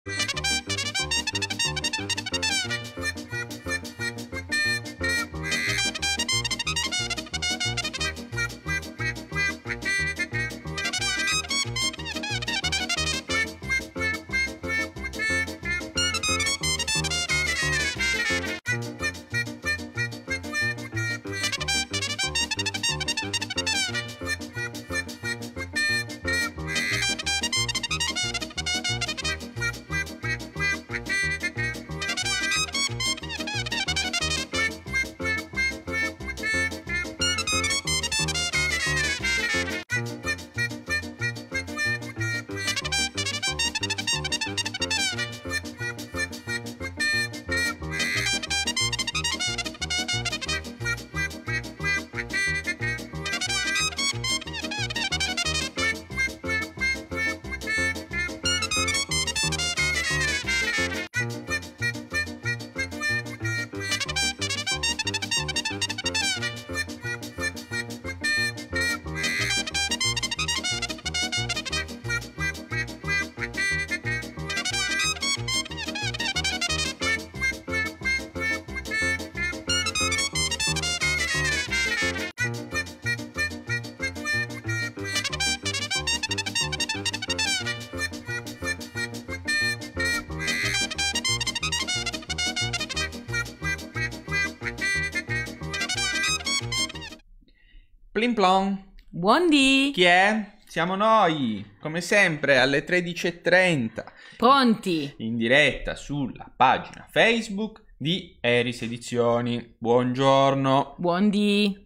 Plim plom. Buondì! Chi è? Siamo noi, come sempre, alle 13:30. Pronti? In diretta sulla pagina Facebook di Eris Edizioni. Buongiorno. Buondì!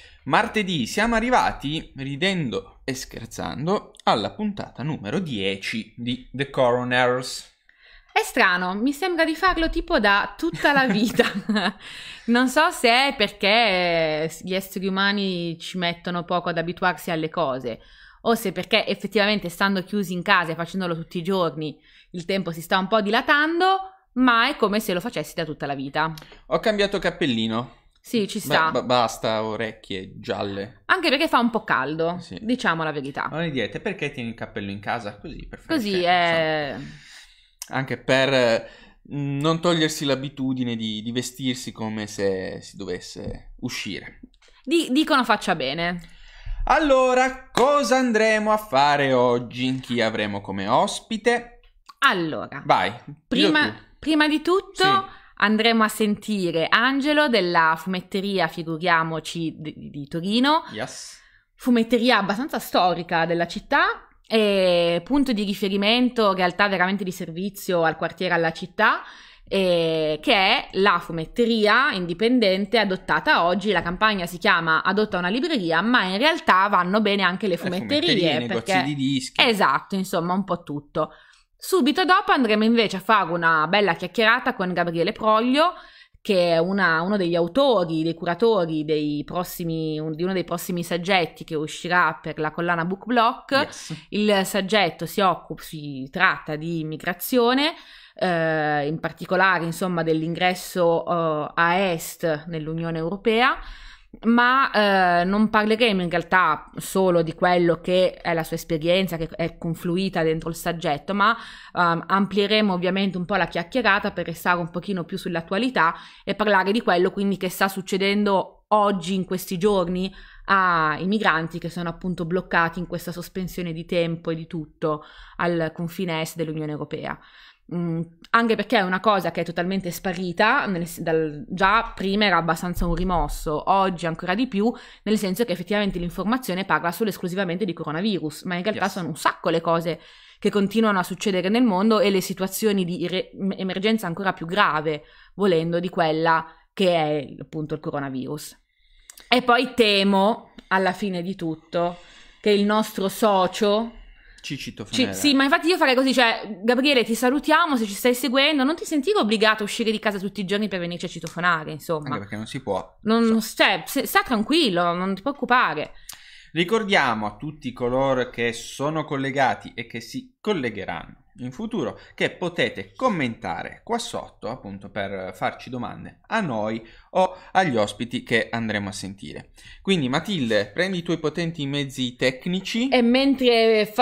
Martedì siamo arrivati, ridendo e scherzando, alla puntata numero 10 di The Coroners. È strano, mi sembra di farlo tipo da tutta la vita. Non so se è perché gli esseri umani ci mettono poco ad abituarsi alle cose, o se perché effettivamente stando chiusi in casa e facendolo tutti i giorni il tempo si sta un po' dilatando, ma è come se lo facessi da tutta la vita. Ho cambiato cappellino. Sì, ci sta. Basta orecchie gialle. Anche perché fa un po' caldo, sì. Diciamo la verità. Non mi direte perché tieni il cappello in casa? Così, per fare Così è... Anche per non togliersi l'abitudine di vestirsi come se si dovesse uscire. Dicono faccia bene. Allora, cosa andremo a fare oggi? Chi avremo come ospite? Allora, vai. Prima di tutto sì. Andremo a sentire Angelo della fumetteria Figuriamoci di Torino. Yes. Fumetteria abbastanza storica della città e punto di riferimento, realtà veramente di servizio al quartiere, alla città, che è la fumetteria indipendente adottata oggi. La campagna si chiama Adotta una libreria, ma in realtà vanno bene anche le fumetterie, negozi di dischi. Esatto, insomma un po' tutto. Subito dopo andremo invece a fare una bella chiacchierata con Gabriele Proglio, che è uno degli autori, dei curatori di uno dei prossimi saggetti che uscirà per la collana Book Block. Yes. Il saggetto si tratta di immigrazione, in particolare insomma dell'ingresso a est nell'Unione Europea, ma non parleremo in realtà solo di quello che è la sua esperienza, che è confluita dentro il saggetto, ma amplieremo ovviamente un po' la chiacchierata per restare un pochino più sull'attualità e parlare di quello quindi che sta succedendo oggi, in questi giorni, ai migranti che sono appunto bloccati in questa sospensione di tempo e di tutto al confine est dell'Unione Europea. Anche perché è una cosa che è totalmente sparita, già prima era abbastanza un rimosso, oggi ancora di più, nel senso che effettivamente l'informazione parla solo esclusivamente di coronavirus, ma in realtà sono un sacco le cose che continuano a succedere nel mondo e le situazioni di emergenza ancora più grave, volendo, di quella che è appunto il coronavirus. E poi temo, alla fine di tutto, che il nostro socio... Sì, ma infatti io farei così, cioè, Gabriele, ti salutiamo, se ci stai seguendo, non ti sentire obbligato a uscire di casa tutti i giorni per venirci a citofonare, insomma. Anche perché non si può. Sta tranquillo, non ti preoccupare. Ricordiamo a tutti coloro che sono collegati e che si collegheranno in futuro che potete commentare qua sotto, appunto, per farci domande a noi o agli ospiti che andremo a sentire. Quindi Matilde, prendi i tuoi potenti mezzi tecnici e mentre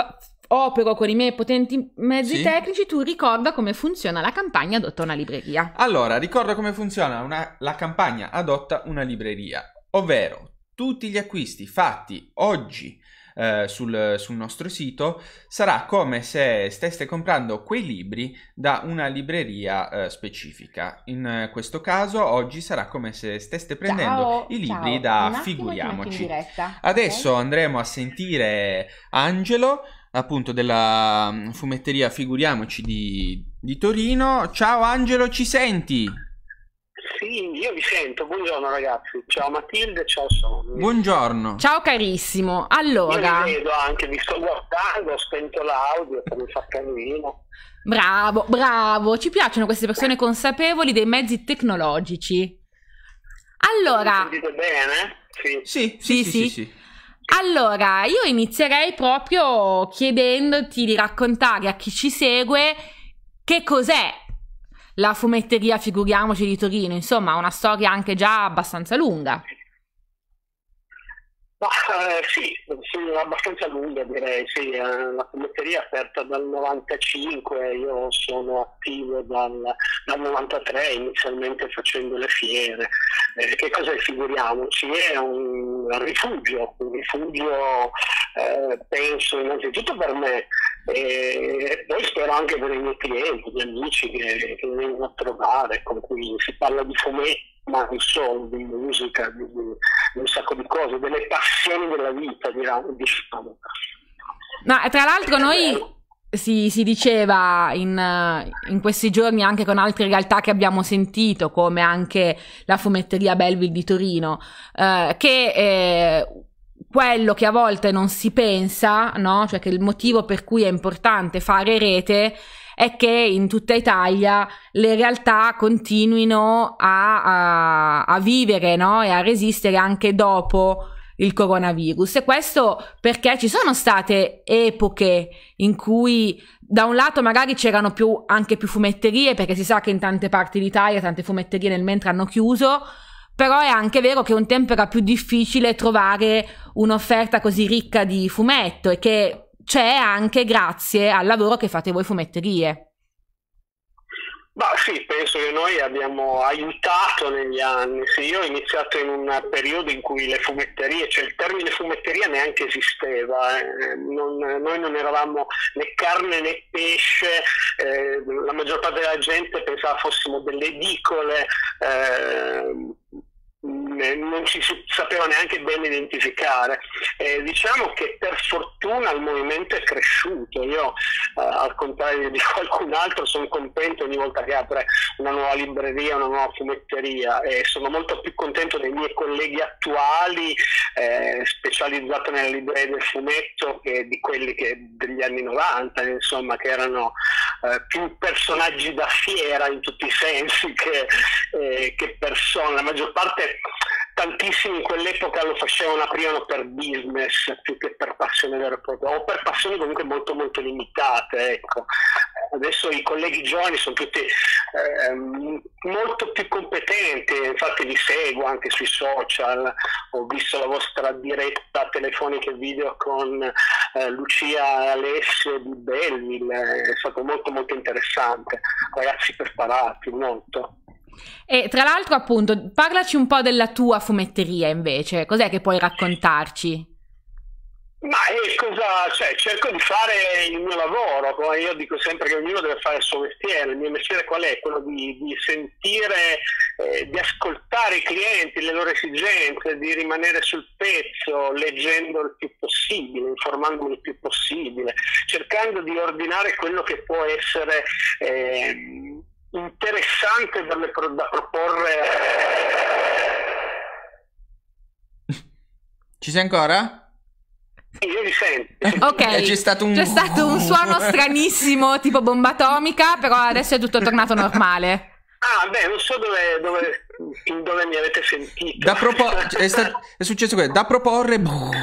opero con i miei potenti mezzi Sì. tecnici, tu ricorda come funziona la campagna Adotta una libreria. Allora, ricorda come funziona la campagna Adotta una libreria, ovvero tutti gli acquisti fatti oggi sul nostro sito sarà come se steste comprando quei libri da una libreria specifica. In questo caso oggi sarà come se steste prendendo i libri da Figuriamoci. Adesso andremo a sentire Angelo, appunto della fumetteria Figuriamoci di Torino. Ciao Angelo, ci senti? Sì, io vi sento. Buongiorno ragazzi. Ciao Matilde, ciao Sonia. Buongiorno. Ciao carissimo. Io Allora, vi vedo anche, vi sto guardando, ho spento l'audio per non far casino. bravo, ci piacciono queste persone consapevoli dei mezzi tecnologici. Allora, Mi sentite bene? Sì. Sì. allora, io inizierei proprio chiedendoti di raccontare a chi ci segue che cos'è la fumetteria Figuriamoci di Torino. Insomma, una storia anche già abbastanza lunga. Ma, sì, abbastanza lunga direi, sì. La fumetteria è aperta dal 95, io sono attivo dal 93, inizialmente facendo le fiere. Che cos'è Figuriamoci? È un rifugio, penso innanzitutto per me, e poi spero anche per i miei clienti, gli amici che vengono a trovare, con cui si parla di fumetti, ma non solo, di musica, di un sacco di cose, delle passioni della vita, diciamo. No, e tra l'altro noi si diceva in questi giorni anche con altre realtà che abbiamo sentito, come anche la fumetteria Belleville di Torino, che quello che a volte non si pensa, no? Cioè che il motivo per cui è importante fare rete è che in tutta Italia le realtà continuino a vivere, no? E a resistere anche dopo il coronavirus. E questo perché ci sono state epoche in cui da un lato magari c'erano anche più fumetterie, perché si sa che in tante parti d'Italia tante fumetterie nel mentre hanno chiuso, però è anche vero che un tempo era più difficile trovare un'offerta così ricca di fumetto, e che c'è anche grazie al lavoro che fate voi fumetterie. Ma sì, penso che noi abbiamo aiutato negli anni. Sì, io ho iniziato in un periodo in cui le fumetterie, cioè il termine fumetteria neanche esisteva, noi non eravamo né carne né pesce, la maggior parte della gente pensava fossimo delle edicole, non ci si sapeva neanche bene identificare. Diciamo che per fortuna il movimento è cresciuto. Io al contrario di qualcun altro sono contento ogni volta che apre una nuova libreria, una nuova fumetteria, e sono molto più contento dei miei colleghi attuali specializzati nelle librerie del fumetto che di quelli degli anni 90, insomma, che erano più personaggi da fiera in tutti i sensi che persone. La maggior parte, tantissimi in quell'epoca lo facevano, aprivano per business più che per passione vera e propria, o per passioni comunque molto molto limitate, ecco. Adesso i colleghi giovani sono tutti molto più competenti, infatti vi seguo anche sui social, ho visto la vostra diretta telefonica e video con Lucia e Alessio di Belleville, è stato molto molto interessante, ragazzi preparati, molto. E tra l'altro, appunto, parlaci un po' della tua fumetteria invece, cos'è che puoi raccontarci? Ma cerco di fare il mio lavoro, come io dico sempre che ognuno deve fare il suo mestiere. Il mio mestiere qual è? Quello di sentire, di ascoltare i clienti, le loro esigenze, di rimanere sul pezzo, leggendo il più possibile, informandomi il più possibile, cercando di ordinare quello che può essere interessante da proporre. Ci sei ancora? Io li sento. Ok, c'è stato un suono stranissimo tipo bomba atomica, però adesso è tutto tornato normale. Ah, beh, non so dove mi avete sentito. È successo questo, da proporre.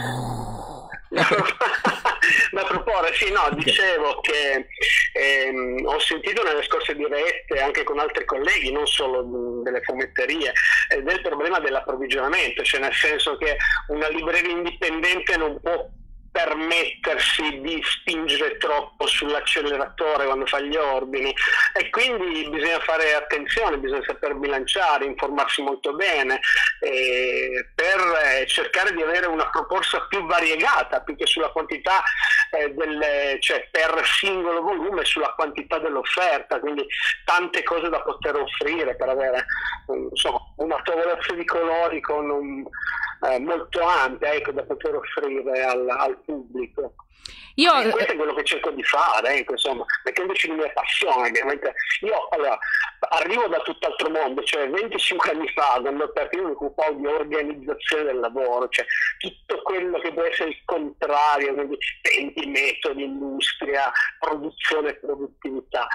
Da proporre, sì, no, dicevo che ho sentito nelle scorse dirette anche con altri colleghi, non solo delle fumetterie, del problema dell'approvvigionamento, cioè nel senso che una libreria indipendente non può permettersi di spingere troppo sull'acceleratore quando fa gli ordini, e quindi bisogna fare attenzione, bisogna saper bilanciare, informarsi molto bene per cercare di avere una proposta più variegata, più che sulla quantità cioè per singolo volume, sulla quantità dell'offerta, quindi tante cose da poter offrire per avere insomma una tavolozza di colori con molto ampia, ecco, da poter offrire al pubblico. Questo è quello che cerco di fare, ecco, insomma, mettendoci le mie passioni. Ovviamente io arrivo da tutt'altro mondo, cioè 25 anni fa, quando mi occupavo di organizzazione del lavoro, cioè tutto quello che può essere il contrario, quindi tempi, metodi, industria, produzione, produttività,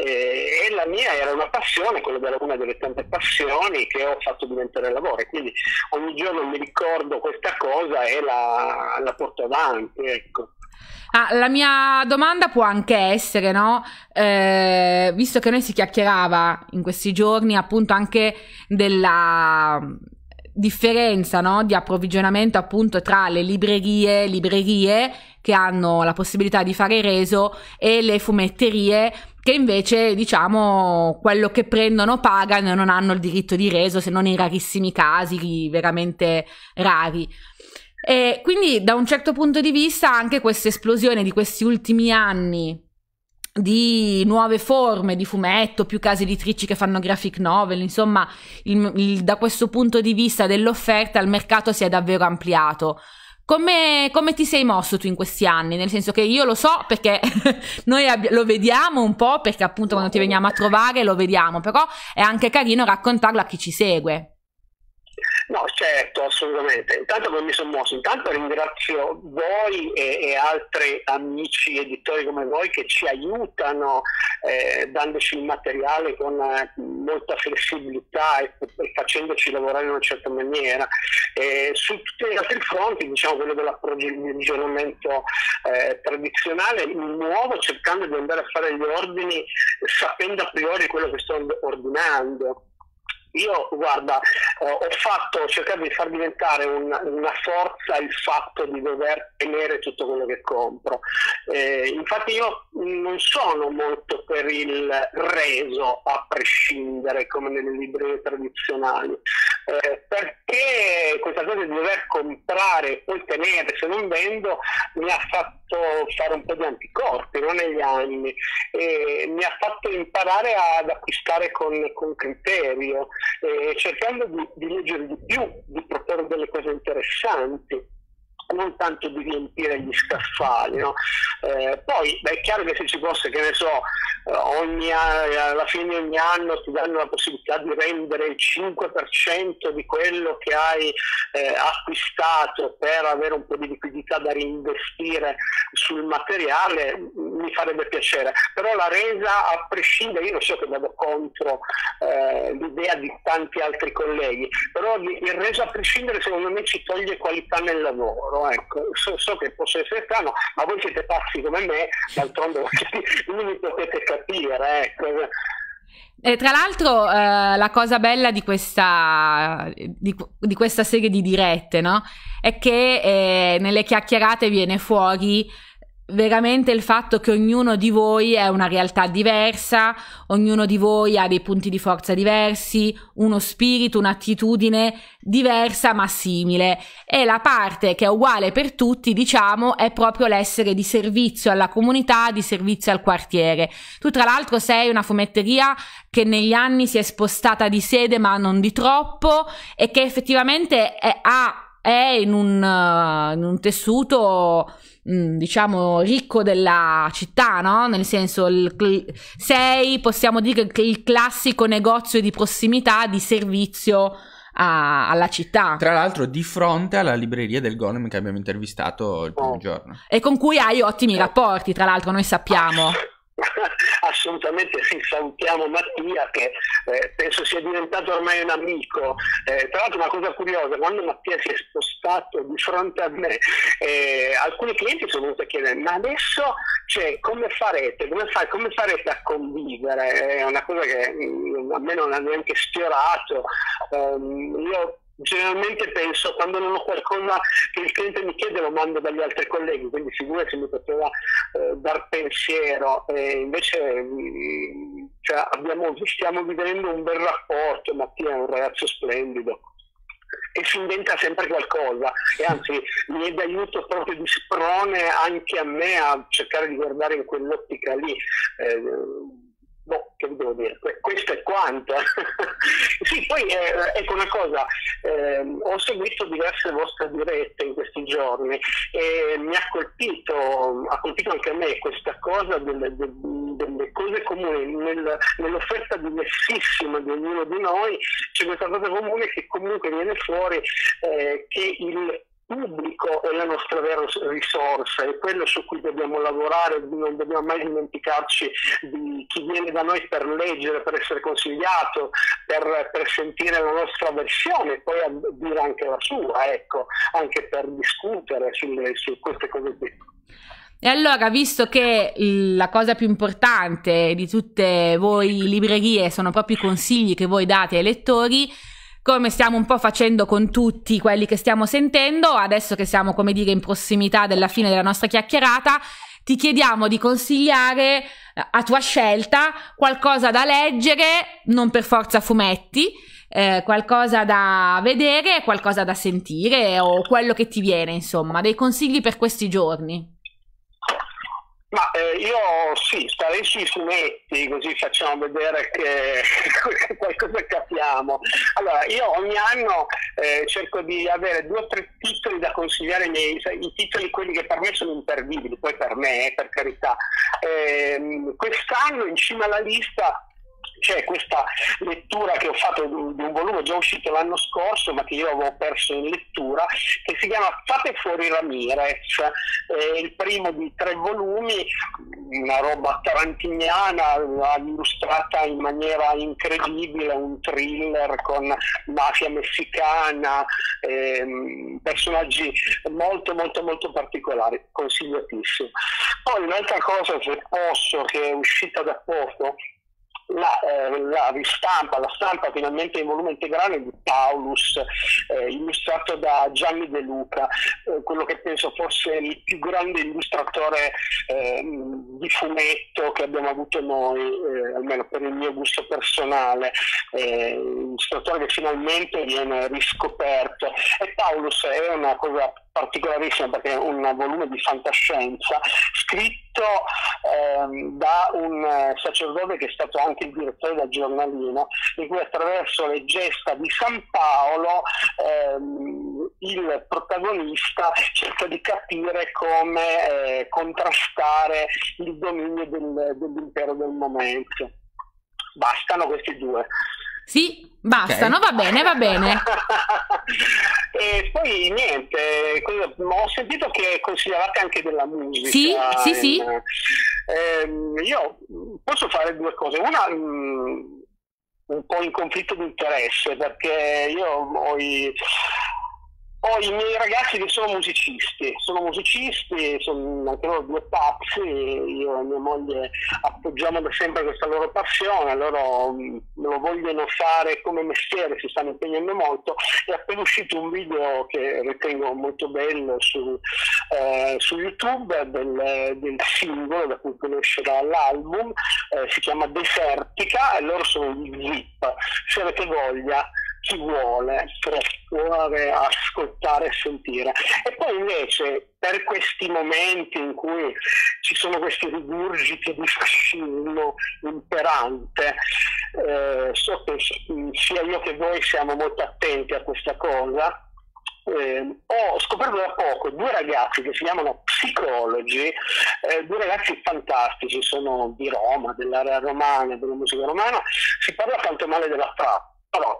e la mia era una passione, quella era una delle tante passioni che ho fatto diventare lavoro, e quindi ogni giorno mi ricordo questa cosa e la porto avanti, ecco. La mia domanda può anche essere, no? Visto che noi si chiacchierava in questi giorni appunto anche della differenza, no? Di approvvigionamento appunto tra le librerie che hanno la possibilità di fare reso e le fumetterie che invece, diciamo, quello che prendono pagano e non hanno il diritto di reso, se non in rarissimi casi, veramente rari. E quindi da un certo punto di vista anche questa esplosione di questi ultimi anni di nuove forme di fumetto, più case editrici che fanno graphic novel, insomma da questo punto di vista dell'offerta il mercato si è davvero ampliato. Come ti sei mosso tu in questi anni? Nel senso che io lo so perché noi lo vediamo un po', perché appunto quando ti veniamo a trovare lo vediamo, però è anche carino raccontarlo a chi ci segue. No, certo, assolutamente. Intanto come mi sono mosso? Intanto ringrazio voi e altri amici editori come voi che ci aiutano dandoci il materiale con molta flessibilità e facendoci lavorare in una certa maniera. Su tutti gli altri fronti, diciamo quello dell'approvvigionamento tradizionale, mi muovo cercando di andare a fare gli ordini sapendo a priori quello che sto ordinando. Io, guarda, ho cercato di far diventare una forza il fatto di dover tenere tutto quello che compro. Infatti io non sono molto per il reso a prescindere come nelle librerie tradizionali, perché questa cosa di dover comprare e poi tenere se non vendo mi ha fatto fare un po' di anticorpi, no, negli anni, e mi ha fatto imparare ad acquistare con criterio, cercando di leggere di più, di proporre delle cose interessanti, non tanto di riempire gli scaffali, no? Poi è chiaro che se ci fosse, che ne so, alla fine di ogni anno ti danno la possibilità di rendere il 5% di quello che hai acquistato per avere un po' di liquidità da reinvestire sul materiale, mi farebbe piacere, però la resa a prescindere, io lo so che vado contro l'idea di tanti altri colleghi, però il reso a prescindere secondo me ci toglie qualità nel lavoro, ecco. So che posso essere strano, ma voi siete pazzi come me, d'altronde mi potete capire, ecco. E tra l'altro la cosa bella di questa serie di dirette, no? È che nelle chiacchierate viene fuori veramente il fatto che ognuno di voi è una realtà diversa, ognuno di voi ha dei punti di forza diversi, uno spirito, un'attitudine diversa ma simile, e la parte che è uguale per tutti, diciamo, è proprio l'essere di servizio alla comunità, di servizio al quartiere. Tu tra l'altro sei una fumetteria che negli anni si è spostata di sede ma non di troppo, e che effettivamente è in un tessuto diciamo ricco della città, no? Nel senso possiamo dire il classico negozio di prossimità di servizio alla città. Tra l'altro di fronte alla libreria del Golem che abbiamo intervistato il primo giorno. E con cui hai ottimi rapporti, tra l'altro noi sappiamo. Assolutamente sì, salutiamo Mattia che penso sia diventato ormai un amico. Tra l'altro una cosa curiosa, quando Mattia si è spostato di fronte a me, alcuni clienti sono venuti a chiedere: ma adesso come farete? Come farete a convivere? È una cosa che a me non ha neanche sfiorato. Io generalmente penso, quando non ho qualcosa che il cliente mi chiede, lo mando dagli altri colleghi, quindi figurati se mi poteva dar pensiero. Invece cioè, stiamo vivendo un bel rapporto. Mattia è un ragazzo splendido e si inventa sempre qualcosa, e anzi mi è d'aiuto proprio di sprone anche a me a cercare di guardare in quell'ottica lì. Che devo dire? Questo è quanto. Sì, poi ecco una cosa, ho seguito diverse vostre dirette in questi giorni e mi ha colpito anche a me questa cosa delle cose comuni. Nell'offerta diversissima di ognuno di noi c'è questa cosa comune che comunque viene fuori, che il pubblico è la nostra vera risorsa, è quello su cui dobbiamo lavorare. Non dobbiamo mai dimenticarci di chi viene da noi per leggere, per essere consigliato, per sentire la nostra versione e poi a dire anche la sua, ecco, anche per discutere su queste cose qui. E allora, visto che la cosa più importante di tutte voi librerie sono proprio i consigli che voi date ai lettori, come stiamo un po' facendo con tutti quelli che stiamo sentendo, adesso che siamo, come dire, in prossimità della fine della nostra chiacchierata, ti chiediamo di consigliare a tua scelta qualcosa da leggere, non per forza fumetti, qualcosa da vedere, qualcosa da sentire o quello che ti viene, insomma, dei consigli per questi giorni. Ma io sì, starei sui fumetti, così facciamo vedere che qualcosa capiamo. Allora, io ogni anno cerco di avere 2 o 3 titoli da consigliare ai miei, i titoli quelli che per me sono imperdibili, poi per me, per carità. Quest'anno in cima alla lista c'è questa lettura che ho fatto di un volume già uscito l'anno scorso, ma che io avevo perso in lettura, che si chiama Fate fuori Ramirez, il primo di 3 volumi, una roba tarantiniana, illustrata in maniera incredibile, un thriller con mafia messicana, personaggi molto molto molto particolari, consigliatissimo. Poi un'altra cosa, se posso, che è uscita da poco, la stampa finalmente in volume integrale di Paulus, illustrato da Gianni De Luca, quello che penso fosse il più grande illustratore di fumetto che abbiamo avuto noi, almeno per il mio gusto personale, illustratore che finalmente viene riscoperto. E Paulus è una cosa particolarissima perché è un volume di fantascienza scritto da un sacerdote che è stato anche il direttore del giornalino, in cui attraverso le gesta di San Paolo il protagonista cerca di capire come contrastare il dominio dell'impero del momento. Bastano questi 2. Sì, bastano, okay. Va bene. E poi niente, ho sentito che consigliavate anche della musica. Sì. Io posso fare 2 cose. Una un po' in conflitto di interesse, perché io ho i miei ragazzi che sono musicisti, sono anche loro 2 pazzi, io e mia moglie appoggiamo da sempre questa loro passione, loro lo vogliono fare come mestiere, si stanno impegnando molto. È appena uscito un video che ritengo molto bello su YouTube del singolo da cui conoscerà l'album, si chiama Desertica, e loro sono gli Zip. Se avete voglia, chi vuole può provare a ascoltare e sentire. E poi invece, per questi momenti in cui ci sono questi rigurgiti di fascismo imperante, so che sia io che voi siamo molto attenti a questa cosa. Ho scoperto da poco 2 ragazzi che si chiamano Psicologi, 2 ragazzi fantastici, sono di Roma, dell'area romana, della musica romana. Si parla tanto male della trap, però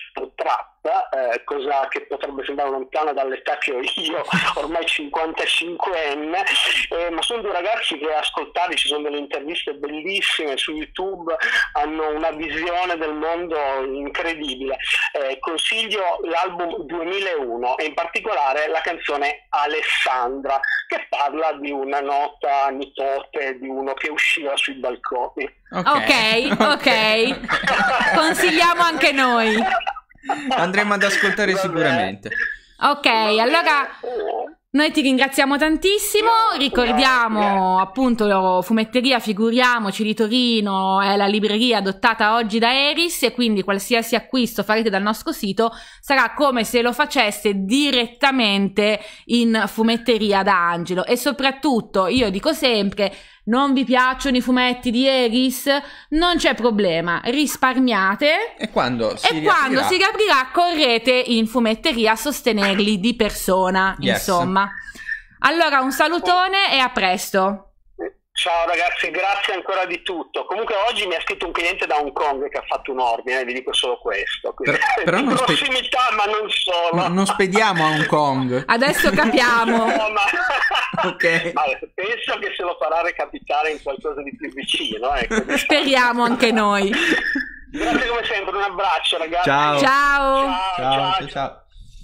cosa che potrebbe sembrare lontana dall'età che ho io, ormai 55enne, ma sono 2 ragazzi che ascoltati, ci sono delle interviste bellissime su YouTube, hanno una visione del mondo incredibile. Consiglio l'album 2001 e in particolare la canzone Alessandra, che parla di una nota nipote di uno che usciva sui balconi. Ok. Consigliamo anche noi. Andremo ad ascoltare sicuramente. Ok, allora noi ti ringraziamo tantissimo, ricordiamo appunto Fumetteria Figuriamoci di Torino è la libreria adottata oggi da Eris e quindi qualsiasi acquisto farete dal nostro sito sarà come se lo faceste direttamente in Fumetteria da Angelo. E soprattutto io dico sempre: non vi piacciono i fumetti di Eris? Non c'è problema, risparmiate e quando si riaprirà correte in fumetteria a sostenerli di persona, insomma. Allora un salutone e a presto. Ciao ragazzi, grazie ancora di tutto. Comunque oggi mi ha scritto un cliente da Hong Kong che ha fatto un ordine, vi dico solo questo. Però in prossimità, ma non solo. Non spediamo a Hong Kong. Adesso capiamo. Okay. Penso che se lo farà recapitare in qualcosa di più vicino. Ecco. Speriamo anche noi. Grazie come sempre, un abbraccio ragazzi. Ciao.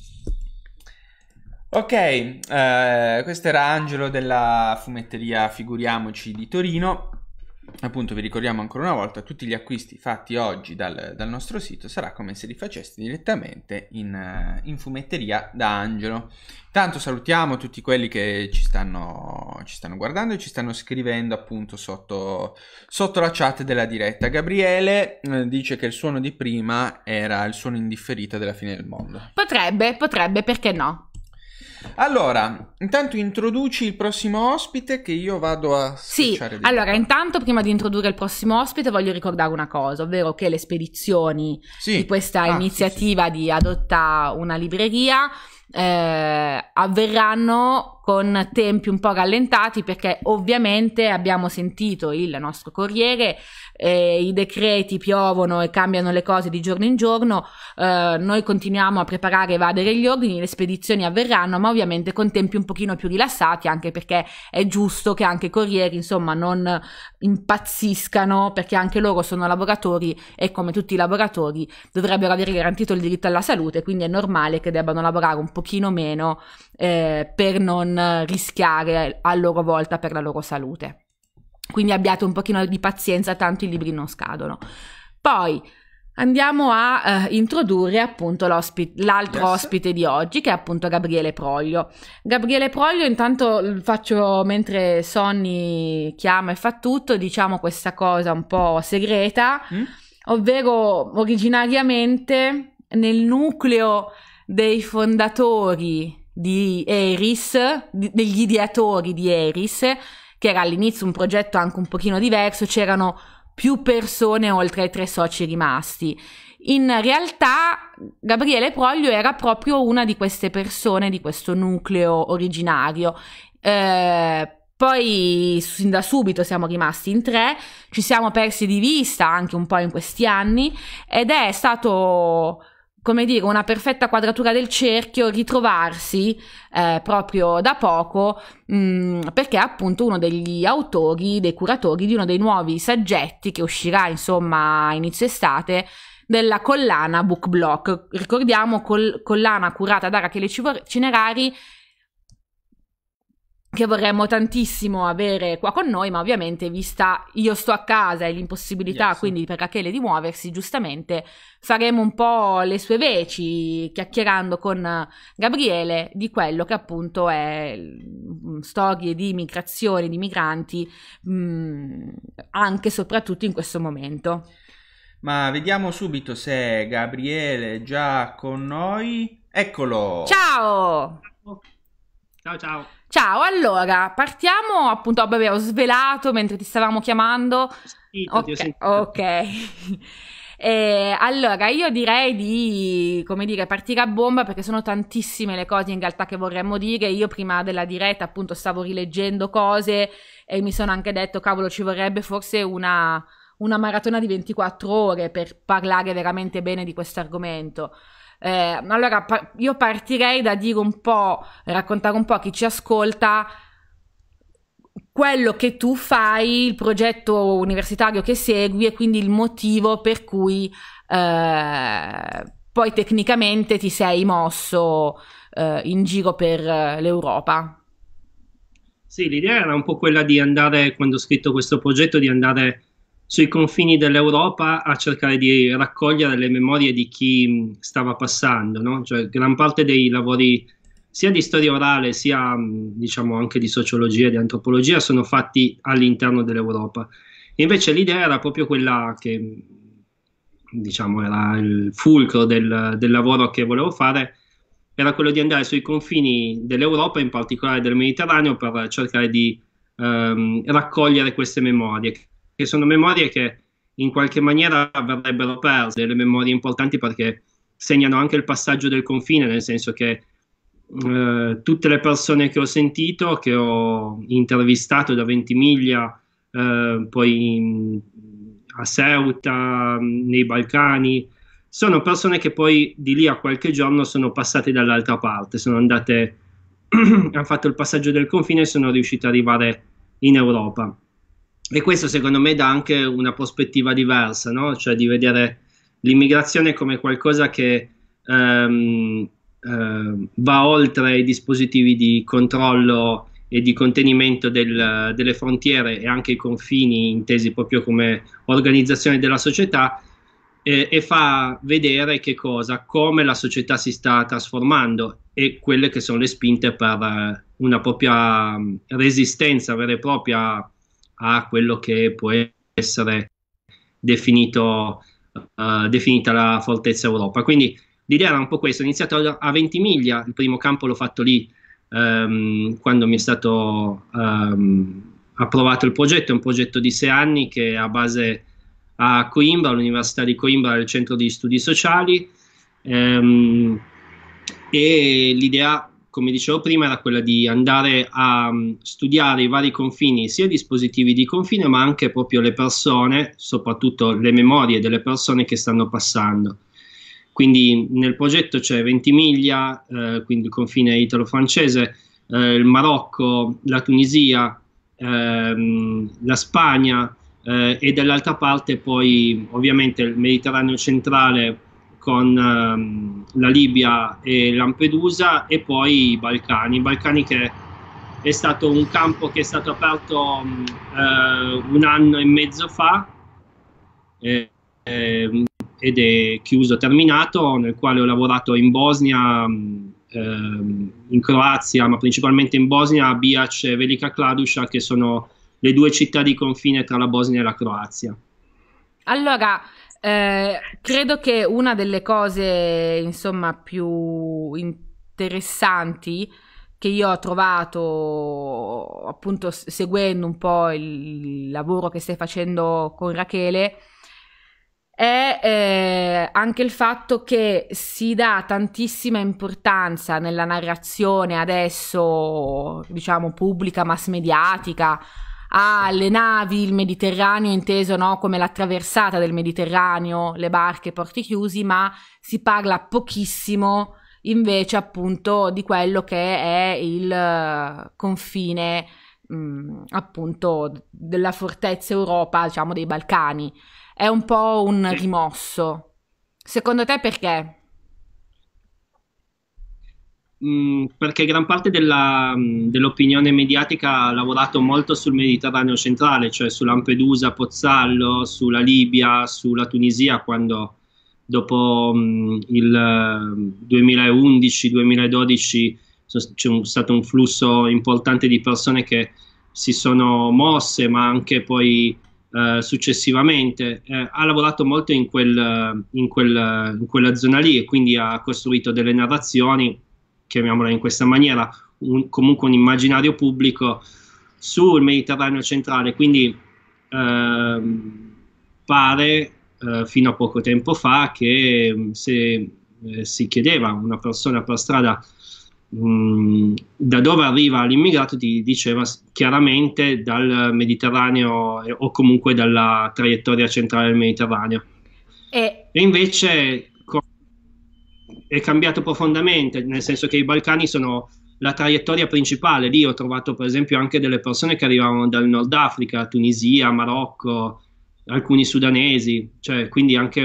Ok, questo era Angelo della Fumetteria Figuriamoci di Torino. Appunto vi ricordiamo ancora una volta, tutti gli acquisti fatti oggi dal nostro sito sarà come se li faceste direttamente in fumetteria da Angelo. Tanto salutiamo tutti quelli che ci stanno guardando e ci stanno scrivendo appunto sotto la chat della diretta. Gabriele dice che il suono di prima era il suono indifferito della fine del mondo. Potrebbe, perché no? Allora, intanto introduci il prossimo ospite che io vado a allora, intanto prima di introdurre il prossimo ospite voglio ricordare una cosa, ovvero che le spedizioni di questa iniziativa di Adotta una libreria avverranno con tempi un po' rallentati perché ovviamente abbiamo sentito il nostro corriere, i decreti piovono e cambiano le cose di giorno in giorno, noi continuiamo a preparare e evadere gli ordini, le spedizioni avverranno ma ovviamente con tempi un pochino più rilassati, anche perché è giusto che anche i corrieri insomma non impazziscano, perché anche loro sono lavoratori e come tutti i lavoratori dovrebbero avere garantito il diritto alla salute, quindi è normale che debbano lavorare un pochino meno per non rischiare a loro volta per la loro salute. Quindi abbiate un pochino di pazienza, tanto i libri non scadono. Poi andiamo a introdurre appunto l'altro ospite di oggi, che è appunto Gabriele Proglio. Gabriele Proglio, intanto faccio mentre Sonny chiama e fa tutto, diciamo questa cosa un po' segreta, ovvero originariamente nel nucleo dei fondatori di Eris, degli ideatori di Eris, che era all'inizio un progetto anche un pochino diverso, c'erano più persone oltre ai 3 soci rimasti. In realtà Gabriele Proglio era proprio una di queste persone, di questo nucleo originario. Poi sin da subito siamo rimasti in 3, ci siamo persi di vista anche un po' in questi anni ed è stato, come dire, una perfetta quadratura del cerchio ritrovarsi proprio da poco, perché è appunto uno degli autori, dei curatori di uno dei nuovi saggetti che uscirà insomma a inizio estate della collana Book Block. Ricordiamo collana curata da Rachele Cinerari, che vorremmo tantissimo avere qua con noi, ma ovviamente vista io sto a casa e l'impossibilità quindi per Rachele di muoversi, giustamente faremo un po' le sue veci chiacchierando con Gabriele di quello che appunto è storie di migrazioni, di migranti, anche e soprattutto in questo momento. Ma vediamo subito se Gabriele è già con noi. Eccolo! Ciao! Ciao. Ciao, allora, partiamo appunto, ho svelato mentre ti stavamo chiamando. Ok. Allora, io direi di, come dire, partire a bomba perché sono tantissime le cose in realtà che vorremmo dire. Io prima della diretta appunto stavo rileggendo cose e mi sono anche detto, cavolo, ci vorrebbe forse una maratona di 24 ore per parlare veramente bene di questo argomento. Allora io partirei da dire un po', raccontare un po' a chi ci ascolta quello che tu fai, il progetto universitario che segui e quindi il motivo per cui poi tecnicamente ti sei mosso in giro per l'Europa. Sì, l'idea era un po' quella di andare, quando ho scritto questo progetto, di andare sui confini dell'Europa a cercare di raccogliere le memorie di chi stava passando, no? Cioè, gran parte dei lavori sia di storia orale sia diciamo anche di sociologia, di antropologia sono fatti all'interno dell'Europa. Invece l'idea era proprio quella che diciamo era il fulcro del lavoro che volevo fare, era quello di andare sui confini dell'Europa, in particolare del Mediterraneo, per cercare di raccogliere queste memorie, che sono memorie che in qualche maniera verrebbero perse, delle memorie importanti perché segnano anche il passaggio del confine, nel senso che tutte le persone che ho sentito, che ho intervistato da Ventimiglia, poi a Ceuta, nei Balcani, sono persone che poi di lì a qualche giorno sono passate dall'altra parte, sono andate, hanno fatto il passaggio del confine e sono riusciti ad arrivare in Europa. E questo secondo me dà anche una prospettiva diversa, no? Cioè di vedere l'immigrazione come qualcosa che va oltre i dispositivi di controllo e di contenimento delle frontiere e anche i confini intesi proprio come organizzazione della società, e fa vedere che cosa, come la società si sta trasformando e quelle che sono le spinte per una propria resistenza vera e propria a quello che può essere definita la fortezza Europa. Quindi l'idea era un po' questa. Ho iniziato a Ventimiglia, il primo campo l'ho fatto lì quando mi è stato approvato il progetto. È un progetto di 6 anni che ha base a Coimbra, all'Università di Coimbra, al Centro di Studi Sociali, e l'idea, come dicevo prima, era quella di andare a studiare i vari confini, sia i dispositivi di confine, ma anche proprio le persone, soprattutto le memorie delle persone che stanno passando. Quindi nel progetto c'è Ventimiglia, quindi il confine italo-francese, il Marocco, la Tunisia, la Spagna, e dall'altra parte poi ovviamente il Mediterraneo centrale con la Libia e Lampedusa, e poi i Balcani che è stato un campo che è stato aperto 1 anno e mezzo fa ed è chiuso, terminato, nel quale ho lavorato in Bosnia, in Croazia, ma principalmente in Bosnia, Bihac e Velika Kladuša, che sono le 2 città di confine tra la Bosnia e la Croazia. Allora, credo che una delle cose, insomma, più interessanti che io ho trovato, appunto, seguendo un po' il lavoro che stai facendo con Rachele, è anche il fatto che si dà tantissima importanza nella narrazione adesso, diciamo, pubblica, mass mediatica, alle navi, il Mediterraneo inteso, no, come la traversata del Mediterraneo, le barche, porti chiusi, ma si parla pochissimo invece appunto di quello che è il confine appunto della fortezza Europa, diciamo dei Balcani. È un po' un rimosso. Secondo te perché? Perché gran parte dell'opinione mediatica ha lavorato molto sul Mediterraneo centrale, cioè su Lampedusa, Pozzallo, sulla Libia, sulla Tunisia, quando dopo il 2011-2012 c'è stato un flusso importante di persone che si sono mosse, ma anche poi successivamente. Ha lavorato molto in quella zona lì, e quindi ha costruito delle narrazioni, chiamiamola in questa maniera, comunque un immaginario pubblico sul Mediterraneo centrale. Quindi pare fino a poco tempo fa che se si chiedeva a una persona per strada da dove arriva l'immigrato, ti diceva chiaramente dal Mediterraneo o comunque dalla traiettoria centrale del Mediterraneo. E invece è cambiato profondamente, nel senso che i Balcani sono la traiettoria principale. Lì ho trovato per esempio anche delle persone che arrivavano dal Nord Africa, Tunisia, Marocco, alcuni sudanesi, cioè quindi anche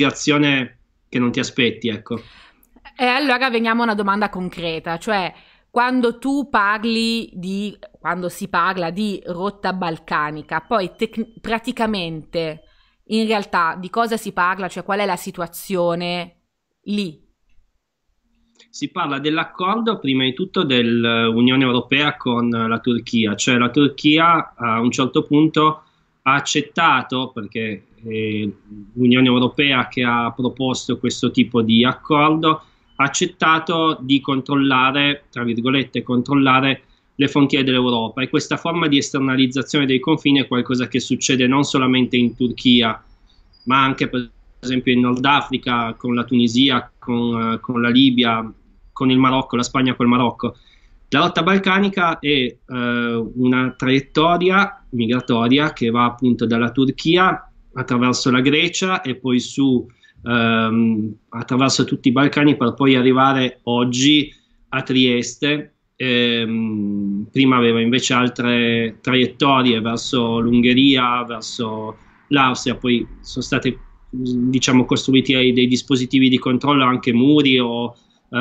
un'immigrazione che non ti aspetti, ecco. E allora veniamo a una domanda concreta, cioè quando tu parli quando si parla di rotta balcanica, poi praticamente, in realtà, di cosa si parla? Cioè, qual è la situazione lì? Si parla dell'accordo prima di tutto dell'Unione Europea con la Turchia, cioè la Turchia a un certo punto ha accettato, perché è l'Unione Europea che ha proposto questo tipo di accordo, ha accettato di controllare, tra virgolette, controllare le frontiere dell'Europa, e questa forma di esternalizzazione dei confini è qualcosa che succede non solamente in Turchia, ma anche per esempio in Nord Africa, con la Tunisia, con la Libia, con il Marocco, la Spagna col Marocco. La rotta balcanica è una traiettoria migratoria che va appunto dalla Turchia attraverso la Grecia e poi attraverso tutti i Balcani per poi arrivare oggi a Trieste. Prima aveva invece altre traiettorie verso l'Ungheria, verso l'Austria, poi sono state, diciamo, costruiti dei dispositivi di controllo, anche muri o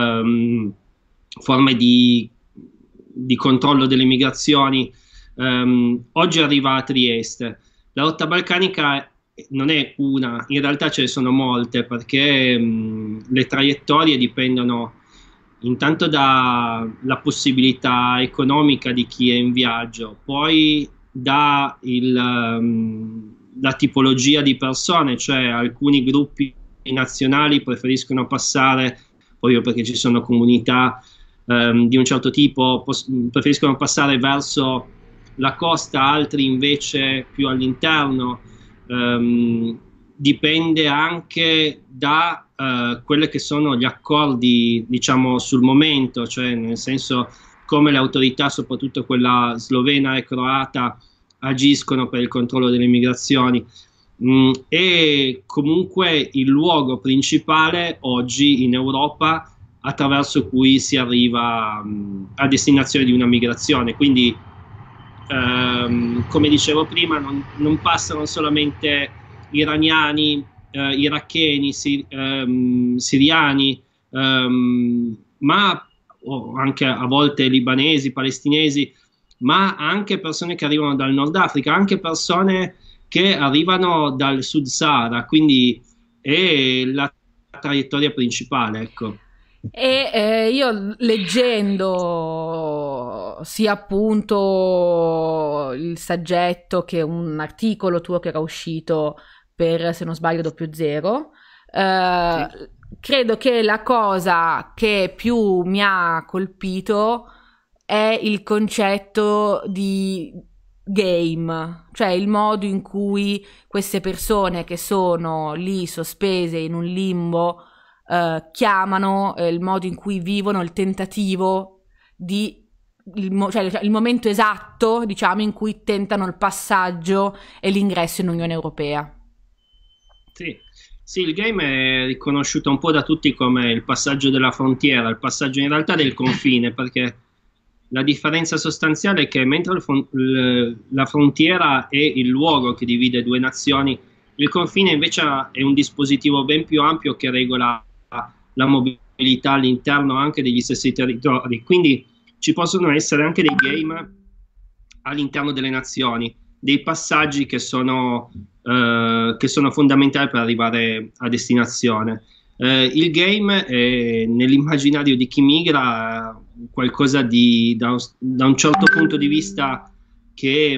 forme di controllo delle migrazioni. Oggi arriva a Trieste. La rotta balcanica non è una, in realtà ce ne sono molte, perché le traiettorie dipendono intanto dalla possibilità economica di chi è in viaggio, poi la tipologia di persone, cioè alcuni gruppi nazionali preferiscono passare, proprio perché ci sono comunità di un certo tipo, preferiscono passare verso la costa, altri invece più all'interno. Dipende anche da quelli che sono gli accordi, diciamo, sul momento, cioè nel senso come le autorità, soprattutto quella slovena e croata, agiscono per il controllo delle migrazioni. E comunque il luogo principale oggi in Europa attraverso cui si arriva a destinazione di una migrazione. Quindi come dicevo prima, non passano solamente iraniani, iracheni, siriani, ma anche a volte libanesi, palestinesi, ma anche persone che arrivano dal Nord Africa, anche persone che arrivano dal Sud Sahara, quindi è la traiettoria principale, ecco. E io leggendo sia appunto il saggetto che un articolo tuo che era uscito per, se non sbaglio, Zero, sì, credo che la cosa che più mi ha colpito è il concetto di game, cioè il modo in cui queste persone che sono lì sospese in un limbo chiamano, il modo in cui vivono il tentativo cioè il momento esatto, diciamo, in cui tentano il passaggio e l'ingresso in Unione Europea. Sì, il game è riconosciuto un po' da tutti come il passaggio della frontiera, il passaggio in realtà del confine, perché la differenza sostanziale è che mentre la frontiera è il luogo che divide due nazioni, il confine invece è un dispositivo ben più ampio che regola la mobilità all'interno anche degli stessi territori. Quindi ci possono essere anche dei game all'interno delle nazioni, dei passaggi che sono fondamentali per arrivare a destinazione. Il game è, nell'immaginario di chi migra, qualcosa da un certo punto di vista che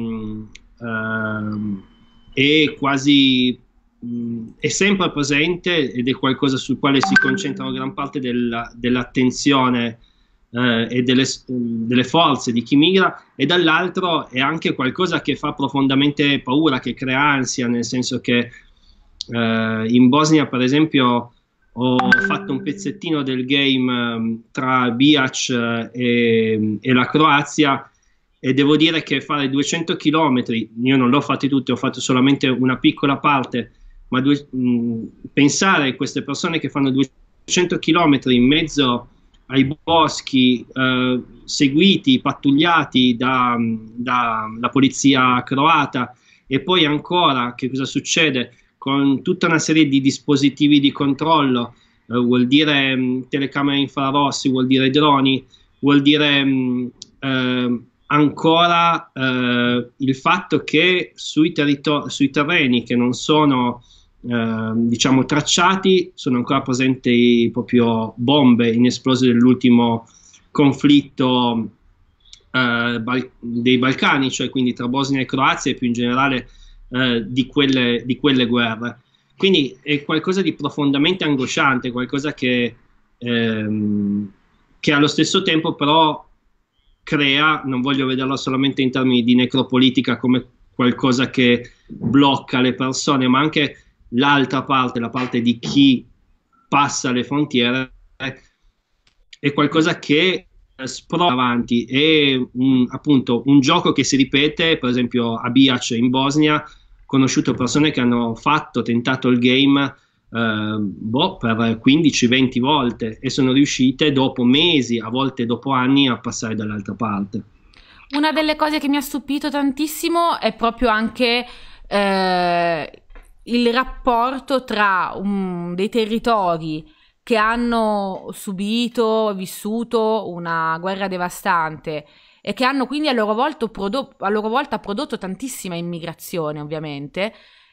è quasi è sempre presente ed è qualcosa sul quale si concentrano gran parte dell'attenzione e delle forze di chi migra, e dall'altro è anche qualcosa che fa profondamente paura, che crea ansia, nel senso che in Bosnia, per esempio, ho fatto un pezzettino del game tra Bihac e la Croazia, e devo dire che fare 200 km, io non l'ho fatti tutti, ho fatto solamente una piccola parte, ma pensare a queste persone che fanno 200 km in mezzo ai boschi, seguiti, pattugliati dalla polizia croata, e poi ancora che cosa succede con tutta una serie di dispositivi di controllo, vuol dire telecamere infrarossi, vuol dire droni, vuol dire ancora il fatto che sui terreni che non sono diciamo tracciati sono ancora presenti proprio bombe inesplose dell'ultimo conflitto dei Balcani, cioè quindi tra Bosnia e Croazia e più in generale di quelle guerre. Quindi è qualcosa di profondamente angosciante, qualcosa che allo stesso tempo però crea, non voglio vederla solamente in termini di necropolitica come qualcosa che blocca le persone, ma anche l'altra parte, la parte di chi passa le frontiere, è qualcosa che sprona avanti. È appunto un gioco che si ripete, per esempio a Bihac in Bosnia, conosciuto persone che hanno tentato il game per 15-20 volte e sono riuscite dopo mesi, a volte dopo anni, a passare dall'altra parte. Una delle cose che mi ha stupito tantissimo è proprio anche il rapporto tra dei territori che hanno vissuto una guerra devastante e che hanno quindi a loro volta prodotto tantissima immigrazione, ovviamente,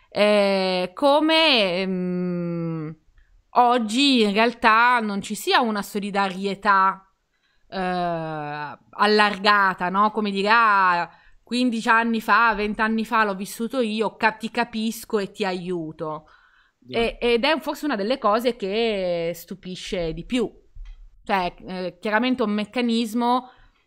come oggi in realtà non ci sia una solidarietà allargata, no? Come dire, 15 anni fa, 20 anni fa l'ho vissuto io, ti capisco e ti aiuto. Ed è forse una delle cose che stupisce di più. Cioè, chiaramente un meccanismo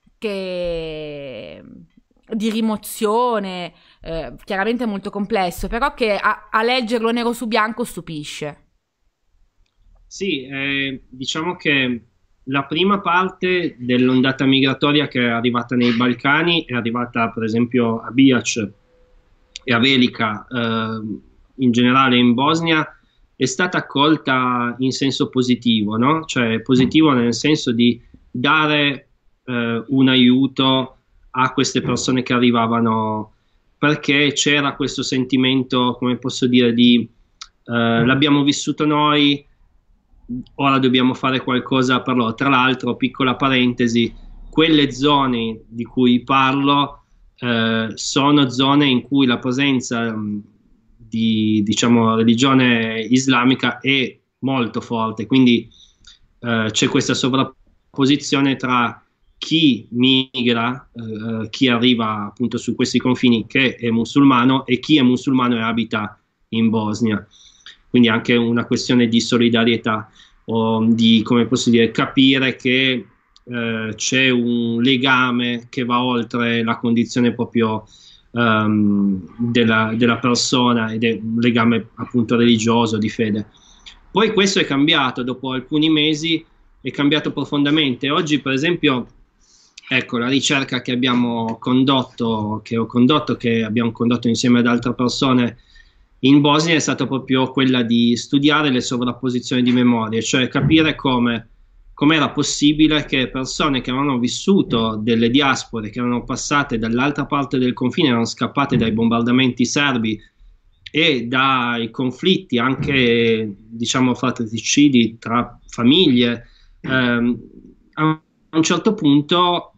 di rimozione, chiaramente molto complesso, però che a leggerlo nero su bianco stupisce. Sì, diciamo che la prima parte dell'ondata migratoria che è arrivata nei Balcani è arrivata per esempio a Bihac e a Velika, in generale in Bosnia, è stata accolta in senso positivo, no? Cioè positivo nel senso di dare un aiuto a queste persone che arrivavano, perché c'era questo sentimento, come posso dire, di l'abbiamo vissuto noi, ora dobbiamo fare qualcosa per loro. Tra l'altro, piccola parentesi, quelle zone di cui parlo sono zone in cui la presenza di, diciamo, religione islamica è molto forte, quindi c'è questa sovrapposizione tra chi migra, chi arriva appunto su questi confini che è musulmano e chi è musulmano e abita in Bosnia. Quindi anche una questione di solidarietà o di, come posso dire, capire che c'è un legame che va oltre la condizione proprio della persona, ed è un legame appunto religioso, di fede. Poi questo è cambiato, dopo alcuni mesi è cambiato profondamente. Oggi per esempio, ecco, la ricerca che abbiamo condotto, che abbiamo condotto insieme ad altre persone in Bosnia, è stata proprio quella di studiare le sovrapposizioni di memorie, cioè capire come era possibile che persone che avevano vissuto delle diaspore, che erano passate dall'altra parte del confine, erano scappate dai bombardamenti serbi e dai conflitti, anche diciamo fratricidi tra famiglie, a un certo punto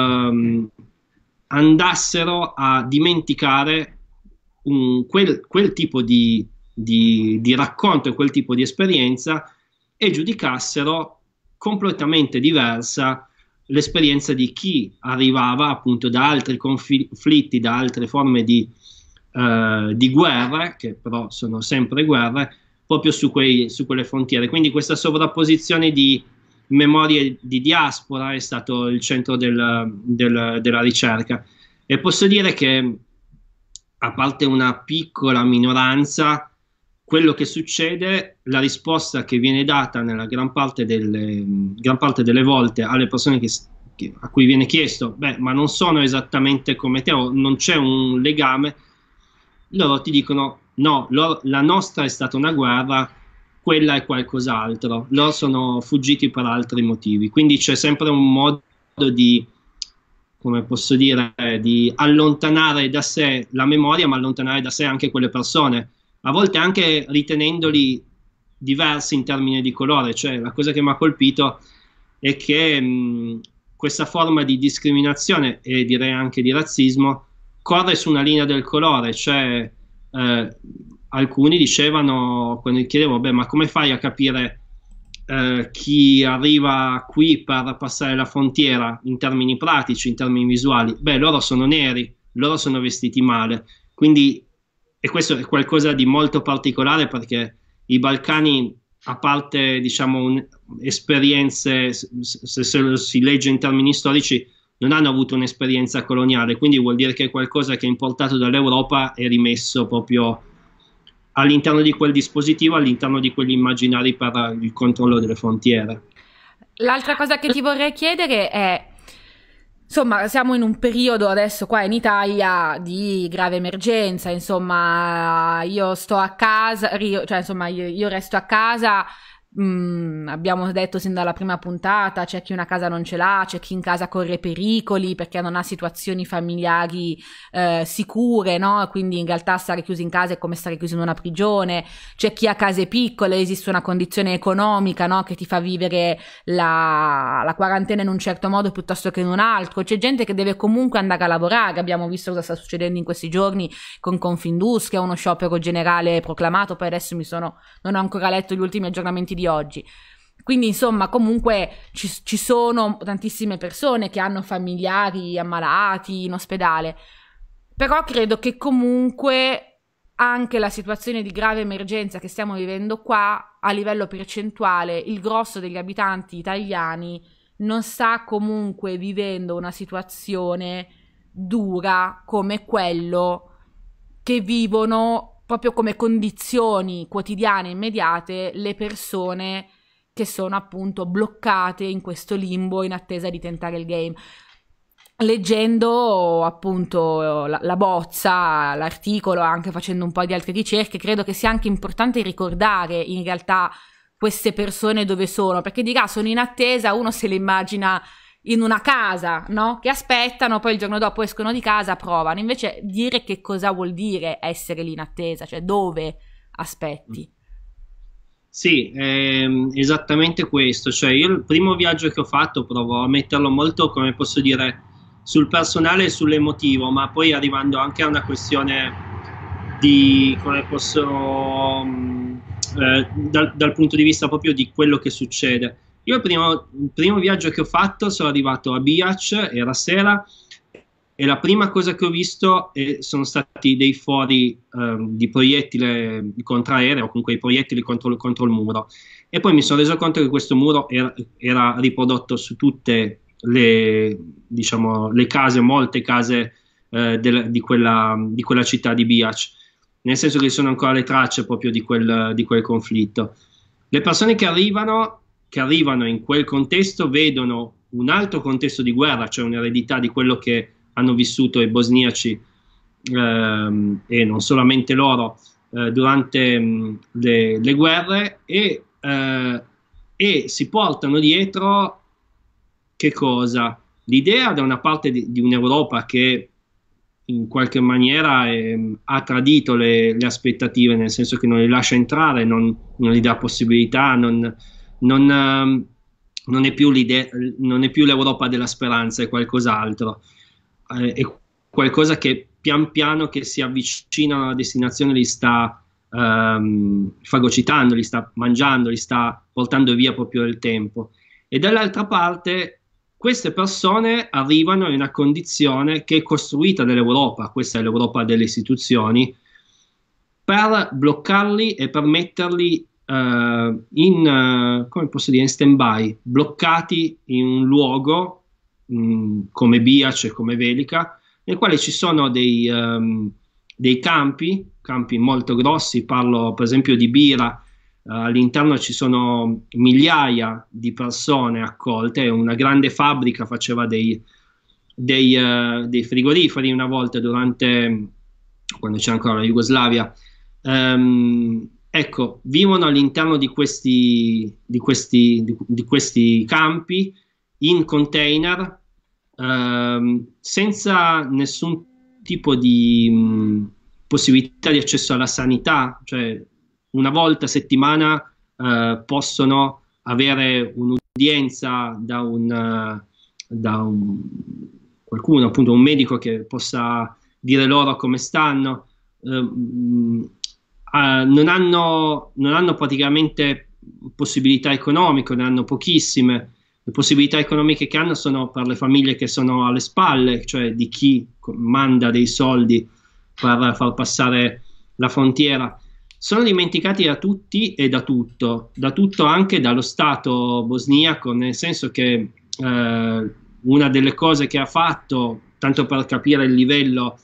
andassero a dimenticare quel tipo di racconto e quel tipo di esperienza e giudicassero completamente diversa l'esperienza di chi arrivava appunto da altri conflitti, da altre forme di guerre, che però sono sempre guerre, proprio su quelle frontiere. Quindi questa sovrapposizione di memorie di diaspora è stato il centro della ricerca, e posso dire che, a parte una piccola minoranza, quello che succede, la risposta che viene data nella gran parte delle volte alle persone a cui viene chiesto, beh, ma non sono esattamente come te, o non c'è un legame, loro ti dicono no, la nostra è stata una guerra, quella è qualcos'altro, loro sono fuggiti per altri motivi. Quindi c'è sempre un modo di, come posso dire, di allontanare da sé la memoria, ma allontanare da sé anche quelle persone, a volte anche ritenendoli diversi in termini di colore. Cioè, la cosa che mi ha colpito è che questa forma di discriminazione e direi anche di razzismo corre su una linea del colore, cioè alcuni dicevano, quando gli chiedevo, beh, ma come fai a capire chi arriva qui per passare la frontiera in termini pratici, in termini visuali? Beh, loro sono neri, loro sono vestiti male, quindi, e questo è qualcosa di molto particolare perché i Balcani, a parte diciamo esperienze, se si legge in termini storici, non hanno avuto un'esperienza coloniale, quindi vuol dire che è qualcosa che è importato dall'Europa e rimesso proprio all'interno di quel dispositivo, all'interno di quegli immaginari per il controllo delle frontiere. L'altra cosa che ti vorrei chiedere è, insomma, siamo in un periodo adesso qua in Italia di grave emergenza, insomma, io sto a casa, cioè insomma io resto a casa. Abbiamo detto sin dalla prima puntata, c'è chi una casa non ce l'ha, c'è chi in casa corre pericoli perché non ha situazioni familiari sicure, no? Quindi in realtà stare chiusi in casa è come stare chiusi in una prigione. C'è chi ha case piccole, esiste una condizione economica, no? Che ti fa vivere la quarantena in un certo modo piuttosto che in un altro. C'è gente che deve comunque andare a lavorare, abbiamo visto cosa sta succedendo in questi giorni con Confindustria, uno sciopero generale proclamato, poi adesso non ho ancora letto gli ultimi aggiornamenti di oggi. Quindi insomma comunque ci sono tantissime persone che hanno familiari ammalati in ospedale, però credo che comunque anche la situazione di grave emergenza che stiamo vivendo qua, a livello percentuale, il grosso degli abitanti italiani non sta comunque vivendo una situazione dura come quello che vivono proprio come condizioni quotidiane immediate le persone che sono appunto bloccate in questo limbo in attesa di tentare il game. Leggendo appunto la bozza, l'articolo, anche facendo un po' di altre ricerche, credo che sia anche importante ricordare in realtà queste persone dove sono, perché dirà sono in attesa, uno se le immagina in una casa, no? Che aspettano, poi il giorno dopo escono di casa, provano. Invece dire che cosa vuol dire essere lì in attesa, cioè dove aspetti. Sì, esattamente questo. Cioè io il primo viaggio che ho fatto provo a metterlo molto, come posso dire, sul personale e sull'emotivo, ma poi arrivando anche a una questione di come posso dal punto di vista proprio di quello che succede. Io il primo viaggio che ho fatto sono arrivato a Bihać, era sera, e la prima cosa che ho visto sono stati dei fori di proiettile contraereo, o comunque i proiettili contro il muro. E poi mi sono reso conto che questo muro era riprodotto su tutte diciamo, le case, molte case di quella città di Bihać, nel senso che ci sono ancora le tracce proprio di quel conflitto. Le persone che arrivano in quel contesto vedono un altro contesto di guerra, cioè un'eredità di quello che hanno vissuto i bosniaci e non solamente loro durante le guerre e si portano dietro che cosa? L'idea da una parte di un'Europa che in qualche maniera ha tradito le aspettative, nel senso che non li lascia entrare, non gli dà possibilità, non è più l'Europa della speranza, è qualcos'altro, è qualcosa che pian piano che si avvicina alla destinazione li sta fagocitando, li sta mangiando, li sta portando via proprio il tempo. E dall'altra parte queste persone arrivano in una condizione che è costruita dall'Europa, questa è l'Europa delle istituzioni, per bloccarli e per metterli come posso dire, in stand-by, bloccati in un luogo come Bihać e come Velica, nel quale ci sono dei campi molto grossi. Parlo per esempio di Bira, all'interno ci sono migliaia di persone accolte, una grande fabbrica faceva dei frigoriferi una volta quando c'era ancora la Jugoslavia. Ecco, vivono all'interno di questi campi in container, senza nessun tipo di possibilità di accesso alla sanità, cioè una volta a settimana possono avere un'udienza da qualcuno, appunto un medico che possa dire loro come stanno. Non hanno praticamente possibilità economiche, ne hanno pochissime. Le possibilità economiche che hanno sono per le famiglie che sono alle spalle, cioè di chi manda dei soldi per far passare la frontiera. Sono dimenticati da tutti e da tutto anche dallo Stato bosniaco, nel senso che una delle cose che ha fatto, tanto per capire il livello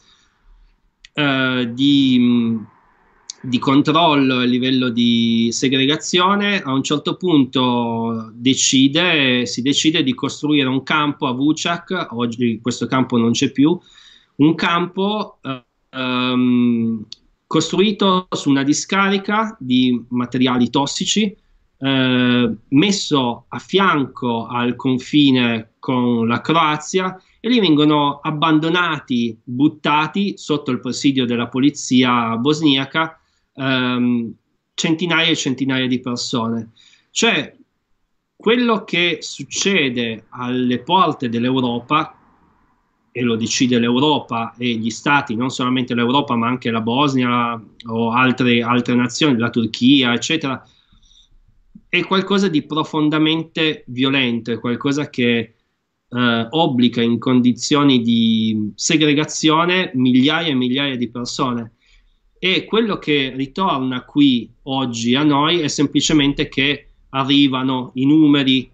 di controllo, il livello di segregazione, a un certo punto si decide di costruire un campo a Vučjak. Oggi questo campo non c'è più, un campo costruito su una discarica di materiali tossici, messo a fianco al confine con la Croazia, e lì vengono abbandonati, buttati sotto il presidio della polizia bosniaca centinaia e centinaia di persone. Cioè, quello che succede alle porte dell'Europa, e lo decide l'Europa e gli stati, non solamente l'Europa ma anche la Bosnia o altre nazioni, la Turchia, eccetera, è qualcosa di profondamente violento, è qualcosa che obbliga in condizioni di segregazione migliaia e migliaia di persone. E quello che ritorna qui oggi a noi è semplicemente che arrivano i numeri,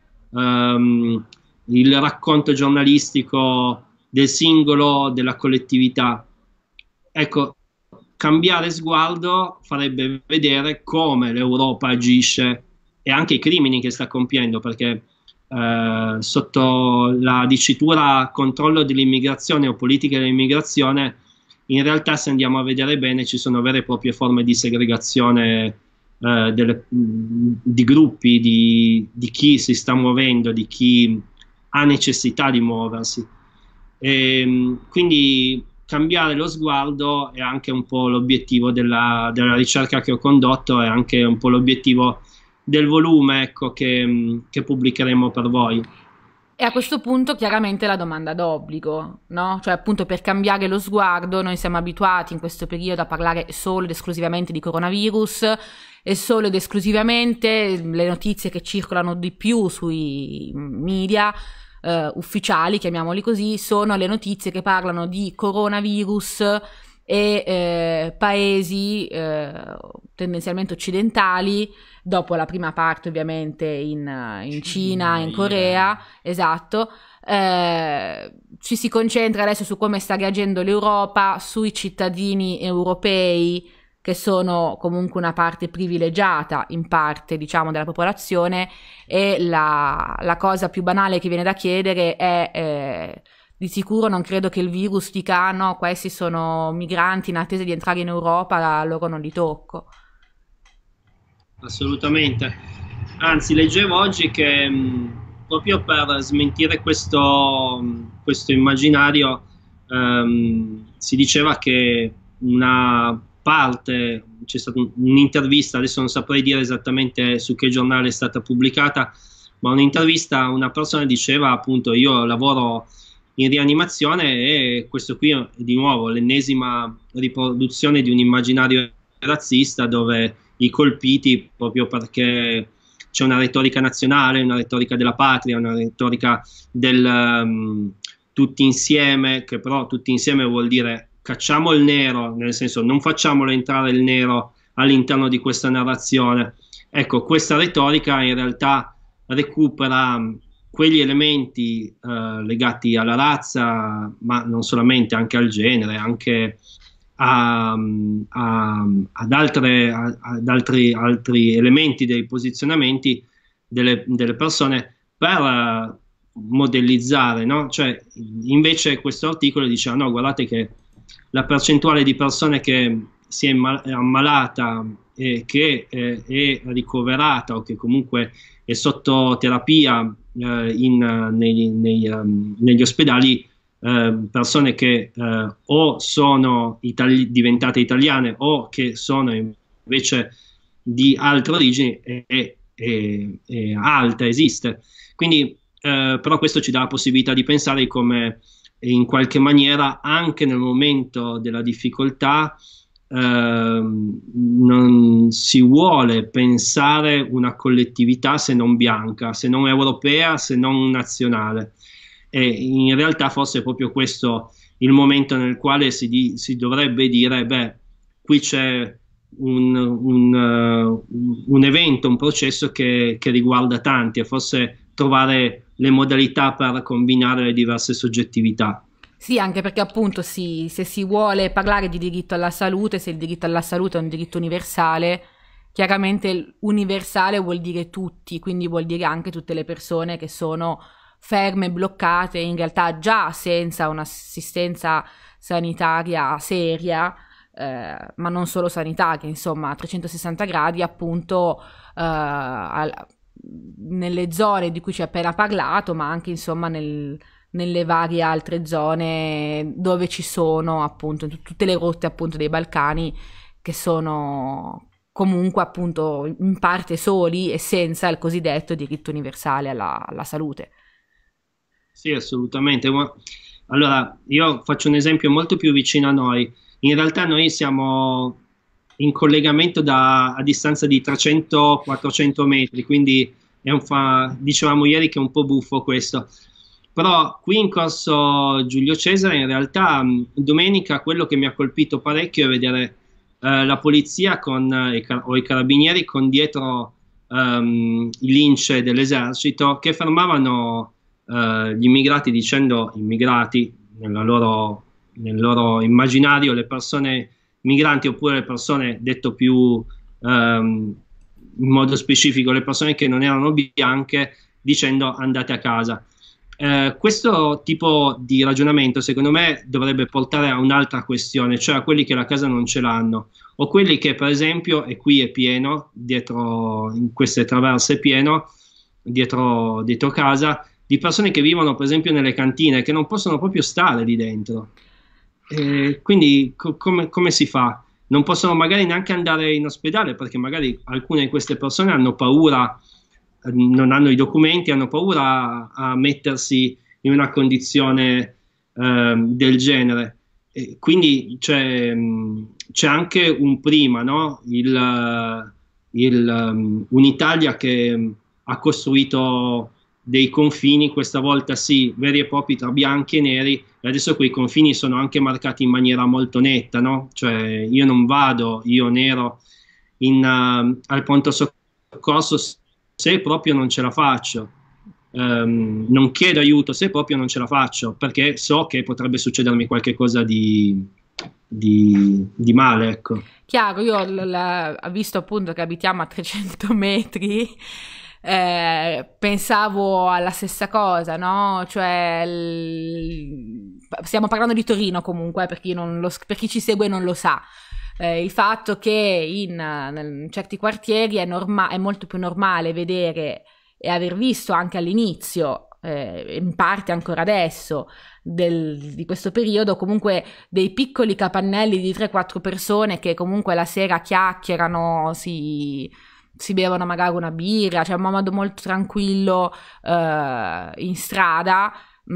il racconto giornalistico del singolo, della collettività. Ecco, cambiare sguardo farebbe vedere come l'Europa agisce e anche i crimini che sta compiendo, perché sotto la dicitura controllo dell'immigrazione o politica dell'immigrazione, in realtà, se andiamo a vedere bene, ci sono vere e proprie forme di segregazione di gruppi, di chi si sta muovendo, di chi ha necessità di muoversi. Quindi cambiare lo sguardo è anche un po' l'obiettivo della ricerca che ho condotto, è anche un po' l'obiettivo del volume, ecco, che pubblicheremo per voi. E a questo punto chiaramente la domanda d'obbligo, no? Cioè, appunto, per cambiare lo sguardo, noi siamo abituati in questo periodo a parlare solo ed esclusivamente di coronavirus, e solo ed esclusivamente le notizie che circolano di più sui media ufficiali, chiamiamoli così, sono le notizie che parlano di coronavirus e paesi tendenzialmente occidentali, dopo la prima parte ovviamente in Cina, in Corea, esatto. Ci si concentra adesso su come sta reagendo l'Europa, sui cittadini europei, che sono comunque una parte privilegiata, in parte, diciamo, della popolazione, e la cosa più banale che viene da chiedere è di sicuro non credo che il virus dica ah, no, questi sono migranti in attesa di entrare in Europa, a loro non li tocco. Assolutamente. Anzi, leggevo oggi che proprio per smentire questo immaginario si diceva che una parte, c'è stata un'intervista, adesso non saprei dire esattamente su che giornale è stata pubblicata, ma un'intervista, una persona diceva appunto io lavoro in rianimazione e questo qui è di nuovo l'ennesima riproduzione di un immaginario razzista dove i colpiti, proprio perché c'è una retorica nazionale, una retorica della patria, una retorica del tutti insieme, che però tutti insieme vuol dire cacciamo il nero, nel senso non facciamolo entrare il nero all'interno di questa narrazione. Ecco, questa retorica in realtà recupera quegli elementi legati alla razza, ma non solamente, anche al genere, anche ad altri elementi dei posizionamenti delle persone per modellizzare, no? Cioè, invece questo articolo diceva no, guardate che la percentuale di persone che si è ammalata e che è ricoverata o che comunque è sotto terapia negli ospedali, persone che o sono diventate italiane o che sono invece di altre origini, è alta, esiste. Quindi però questo ci dà la possibilità di pensare di come in qualche maniera anche nel momento della difficoltà non si vuole pensare una collettività se non bianca, se non europea, se non nazionale. E in realtà forse è proprio questo il momento nel quale si dovrebbe dire, beh, qui c'è un evento, un processo che riguarda tanti, e forse trovare le modalità per combinare le diverse soggettività. Sì, anche perché appunto se si vuole parlare di diritto alla salute, se il diritto alla salute è un diritto universale, chiaramente universale vuol dire tutti, quindi vuol dire anche tutte le persone che sono ferme, bloccate, in realtà già senza un'assistenza sanitaria seria, ma non solo sanitaria, insomma a 360 gradi appunto nelle zone di cui ci hai appena parlato, ma anche insomma nelle varie altre zone dove ci sono appunto tutte le rotte appunto dei Balcani, che sono comunque appunto in parte soli e senza il cosiddetto diritto universale alla salute. Sì, assolutamente. Allora, io faccio un esempio molto più vicino a noi. In realtà noi siamo in collegamento a distanza di 300-400 metri, quindi dicevamo ieri che è un po' buffo questo. Però qui in corso Giulio Cesare, in realtà domenica quello che mi ha colpito parecchio è vedere la polizia o i carabinieri con dietro i lince dell'esercito che fermavano gli immigrati dicendo, immigrati nel loro immaginario, le persone migranti, oppure le persone, detto più in modo specifico, le persone che non erano bianche, dicendo andate a casa. Questo tipo di ragionamento secondo me dovrebbe portare a un'altra questione, cioè a quelli che la casa non ce l'hanno, o quelli che per esempio, e qui è pieno, dietro in queste traverse è pieno, dietro casa, di persone che vivono per esempio nelle cantine, che non possono proprio stare lì dentro. Quindi come si fa? Non possono magari neanche andare in ospedale, perché magari alcune di queste persone hanno paura, non hanno i documenti, hanno paura a mettersi in una condizione del genere. Quindi c'è anche un prima, no? Un'Italia che ha costruito dei confini, questa volta sì, veri e propri tra bianchi e neri, e adesso quei confini sono anche marcati in maniera molto netta, no? Cioè io non vado, io nero, al pronto soccorso se proprio non ce la faccio, non chiedo aiuto se proprio non ce la faccio, perché so che potrebbe succedermi qualche cosa di male, ecco. Chiaro, io visto appunto che abitiamo a 300 metri, pensavo alla stessa cosa, no? Cioè, stiamo parlando di Torino comunque, per chi ci segue non lo sa. Il fatto che in certi quartieri è molto più normale vedere e aver visto anche all'inizio, in parte ancora adesso, di questo periodo, comunque dei piccoli capannelli di 3-4 persone che comunque la sera chiacchierano, si bevono magari una birra, cioè un modo molto tranquillo in strada,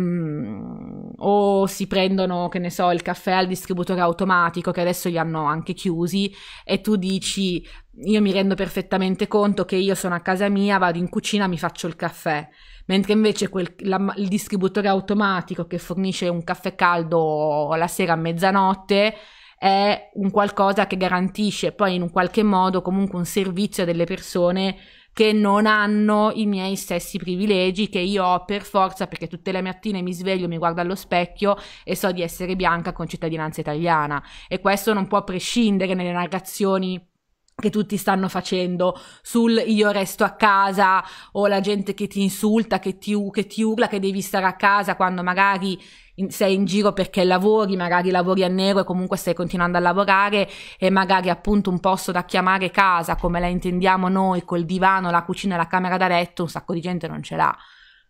o si prendono, che ne so, il caffè al distributore automatico, che adesso li hanno anche chiusi, e tu dici, io mi rendo perfettamente conto che io sono a casa mia, vado in cucina, mi faccio il caffè, mentre invece il distributore automatico che fornisce un caffè caldo la sera a mezzanotte è un qualcosa che garantisce poi in un qualche modo comunque un servizio delle persone che non hanno i miei stessi privilegi che io ho per forza, perché tutte le mattine mi sveglio, mi guardo allo specchio e so di essere bianca con cittadinanza italiana, e questo non può prescindere nelle narrazioni che tutti stanno facendo sul io resto a casa, o la gente che ti insulta, che ti urla che devi stare a casa quando magari sei in giro perché magari lavori a nero e comunque stai continuando a lavorare, e magari appunto un posto da chiamare casa come la intendiamo noi, col divano, la cucina e la camera da letto, un sacco di gente non ce l'ha.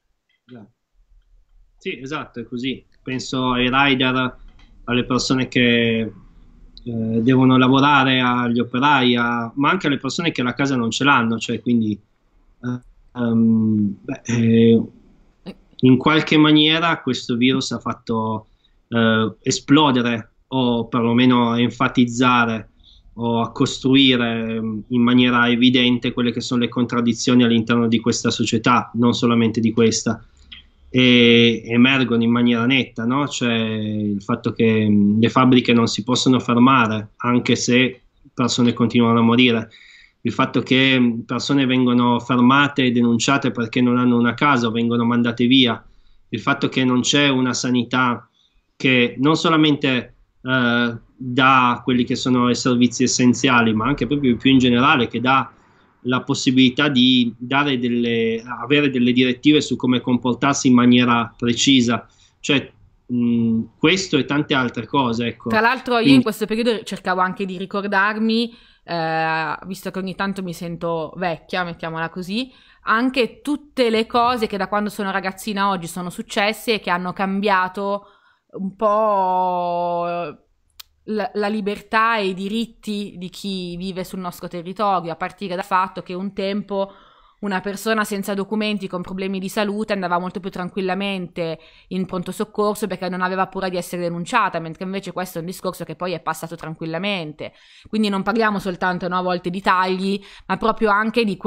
Sì, esatto, è così. Penso ai rider, alle persone che devono lavorare, agli operai, ma anche alle persone che la casa non ce l'hanno, cioè quindi in qualche maniera questo virus ha fatto esplodere o perlomeno enfatizzare o a costruire in maniera evidente quelle che sono le contraddizioni all'interno di questa società, non solamente di questa, e emergono in maniera netta, no? Cioè il fatto che le fabbriche non si possono fermare anche se persone continuano a morire, il fatto che persone vengono fermate e denunciate perché non hanno una casa o vengono mandate via, il fatto che non c'è una sanità che non solamente dà quelli che sono i servizi essenziali, ma anche proprio più in generale, che dà la possibilità di avere delle direttive su come comportarsi in maniera precisa, cioè questo e tante altre cose, ecco. Tra l'altro io in questo periodo cercavo anche di ricordarmi, visto che ogni tanto mi sento vecchia, mettiamola così, anche tutte le cose che da quando sono ragazzina a oggi sono successe e che hanno cambiato un po' la libertà e i diritti di chi vive sul nostro territorio, a partire dal fatto che un tempo una persona senza documenti con problemi di salute andava molto più tranquillamente in pronto soccorso perché non aveva paura di essere denunciata, mentre invece questo è un discorso che poi è passato tranquillamente. Quindi non parliamo soltanto, no, a volte di tagli, ma proprio anche di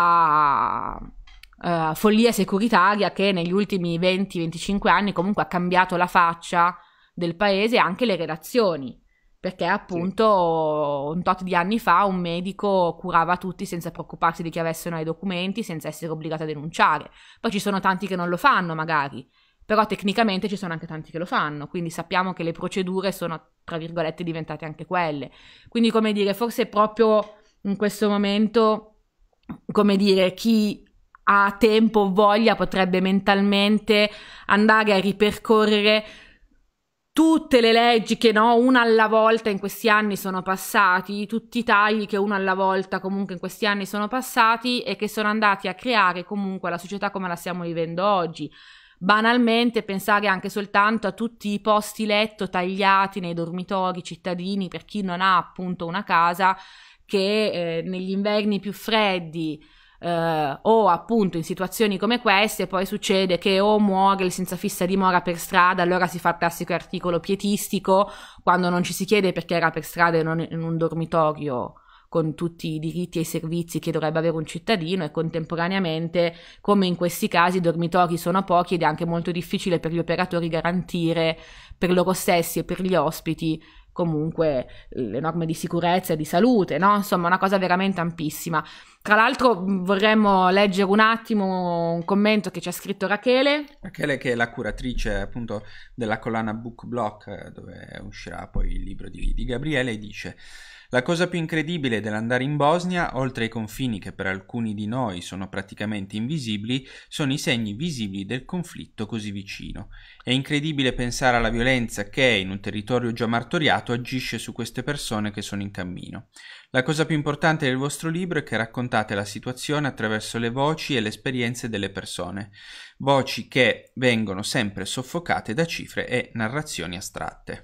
quella follia securitaria che negli ultimi 20-25 anni comunque ha cambiato la faccia del paese e anche le relazioni, perché appunto un tot di anni fa un medico curava tutti senza preoccuparsi di chi avessero i documenti, senza essere obbligato a denunciare. Poi ci sono tanti che non lo fanno magari, però tecnicamente ci sono anche tanti che lo fanno, quindi sappiamo che le procedure sono, tra virgolette, diventate anche quelle. Quindi, come dire, forse proprio in questo momento, come dire, chi ha tempo o voglia potrebbe mentalmente andare a ripercorrere tutte le leggi che, no, una alla volta in questi anni sono passati, tutti i tagli che uno alla volta comunque in questi anni sono passati e che sono andati a creare comunque la società come la stiamo vivendo oggi. Banalmente pensare anche soltanto a tutti i posti letto tagliati nei dormitori cittadini per chi non ha appunto una casa, che negli inverni più freddi o appunto in situazioni come queste poi succede che o muore il senza fissa dimora per strada, allora si fa il classico articolo pietistico quando non ci si chiede perché era per strada e non in un dormitorio con tutti i diritti e i servizi che dovrebbe avere un cittadino, e contemporaneamente come in questi casi i dormitori sono pochi ed è anche molto difficile per gli operatori garantire per loro stessi e per gli ospiti comunque le norme di sicurezza e di salute, no? Insomma, una cosa veramente ampissima. Tra l'altro vorremmo leggere un attimo un commento che ci ha scritto Rachele. Rachele, che è la curatrice appunto della collana Book Block, dove uscirà poi il libro di Gabriele, dice: la cosa più incredibile dell'andare in Bosnia, oltre ai confini che per alcuni di noi sono praticamente invisibili, sono i segni visibili del conflitto così vicino. È incredibile pensare alla violenza che, in un territorio già martoriato, agisce su queste persone che sono in cammino. La cosa più importante del vostro libro è che raccontate la situazione attraverso le voci e le esperienze delle persone, voci che vengono sempre soffocate da cifre e narrazioni astratte.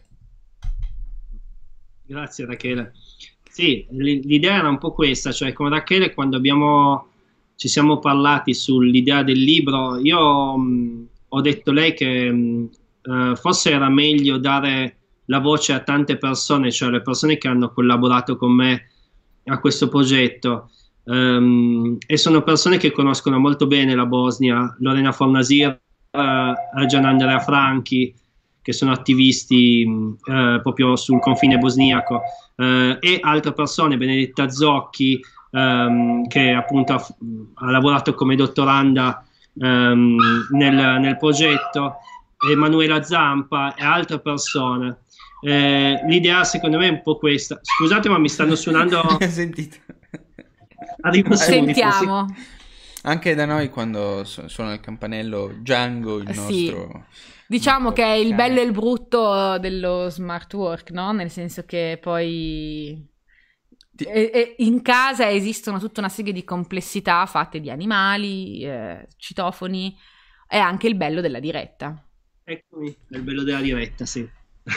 Grazie Rachele. Sì, l'idea era un po' questa, cioè con Rachele quando ci siamo parlati sull'idea del libro, io ho detto a lei che forse era meglio dare la voce a tante persone, cioè le persone che hanno collaborato con me a questo progetto, e sono persone che conoscono molto bene la Bosnia, Lorena Fornasir, Gian Andrea Franchi, che sono attivisti proprio sul confine bosniaco, e altre persone, Benedetta Zocchi, che appunto ha lavorato come dottoranda nel progetto, Emanuela Zampa e altre persone. L'idea secondo me è un po' questa. Scusate, ma mi stanno suonando. Sentite. Sentiamo. Sì. Anche da noi quando suona il campanello Django, il nostro... Diciamo che è il bello e il brutto dello smart work, no? Nel senso che poi in casa esistono tutta una serie di complessità fatte di animali, citofoni, e anche il bello della diretta. Eccomi, è il bello della diretta, sì.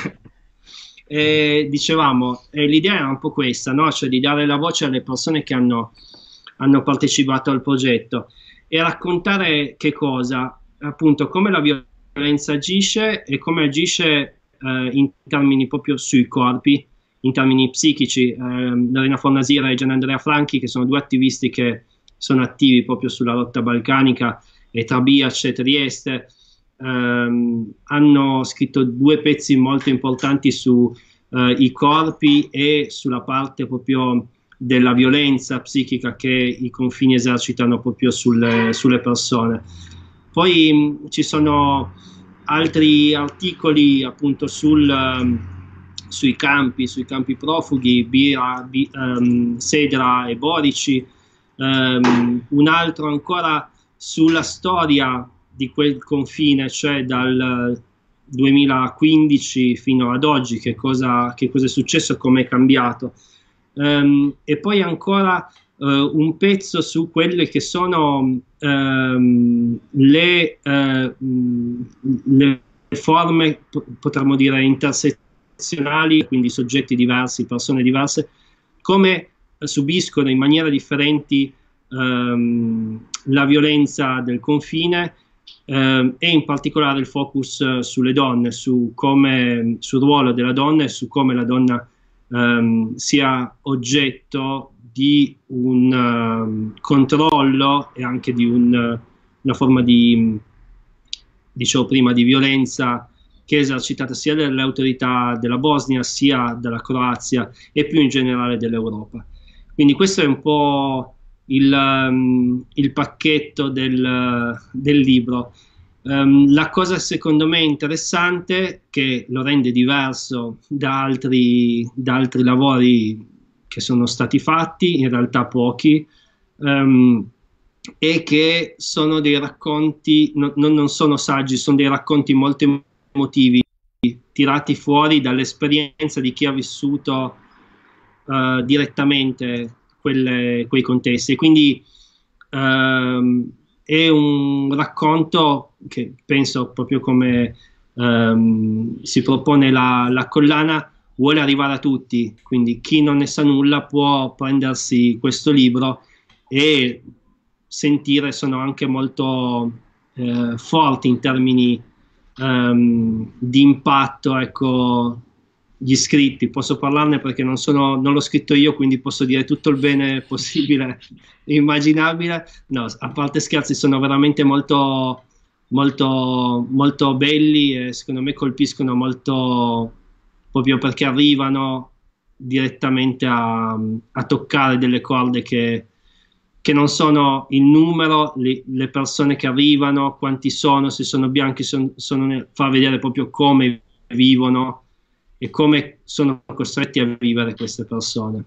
Dicevamo, l'idea era un po' questa, no? Cioè di dare la voce alle persone che hanno partecipato al progetto e raccontare che cosa? appunto come la violenza agisce e come agisce in termini proprio sui corpi, in termini psichici. Lorena Fornasira e Gianandrea Franchi, che sono due attivisti che sono attivi proprio sulla rotta balcanica, e Trabiac e Trieste, hanno scritto due pezzi molto importanti su i corpi e sulla parte proprio della violenza psichica che i confini esercitano proprio sulle persone. Poi ci sono altri articoli appunto sui campi profughi, Sedra e Borici, un altro ancora sulla storia di quel confine, cioè dal 2015 fino ad oggi, che cosa è successo, come è cambiato. E poi ancora un pezzo su quelle che sono le forme, potremmo dire, intersezionali, quindi soggetti diversi, persone diverse, come subiscono in maniera differenti la violenza del confine, e in particolare il focus sulle donne, sul ruolo della donna e su come la donna sia oggetto di un controllo e anche di una forma di, dicevo prima, di violenza che è esercitata sia dalle autorità della Bosnia sia dalla Croazia e più in generale dell'Europa. Quindi questo è un po' il pacchetto del libro. La cosa secondo me interessante, che lo rende diverso da altri lavori che sono stati fatti, in realtà pochi, è che sono dei racconti, non sono saggi, sono dei racconti molto emotivi, tirati fuori dall'esperienza di chi ha vissuto direttamente quei contesti. Quindi è un racconto che penso, proprio come si propone la collana, vuole arrivare a tutti, quindi chi non ne sa nulla può prendersi questo libro e sentire. Sono anche molto forti in termini di impatto, ecco, gli scritti. Posso parlarne perché non l'ho scritto io, quindi posso dire tutto il bene possibile e immaginabile. No, a parte scherzi, sono veramente molto, molto, molto belli e secondo me colpiscono molto, proprio perché arrivano direttamente a toccare delle corde che non sono il numero, le persone che arrivano, quanti sono, se sono bianchi, fa vedere proprio come vivono e come sono costretti a vivere queste persone.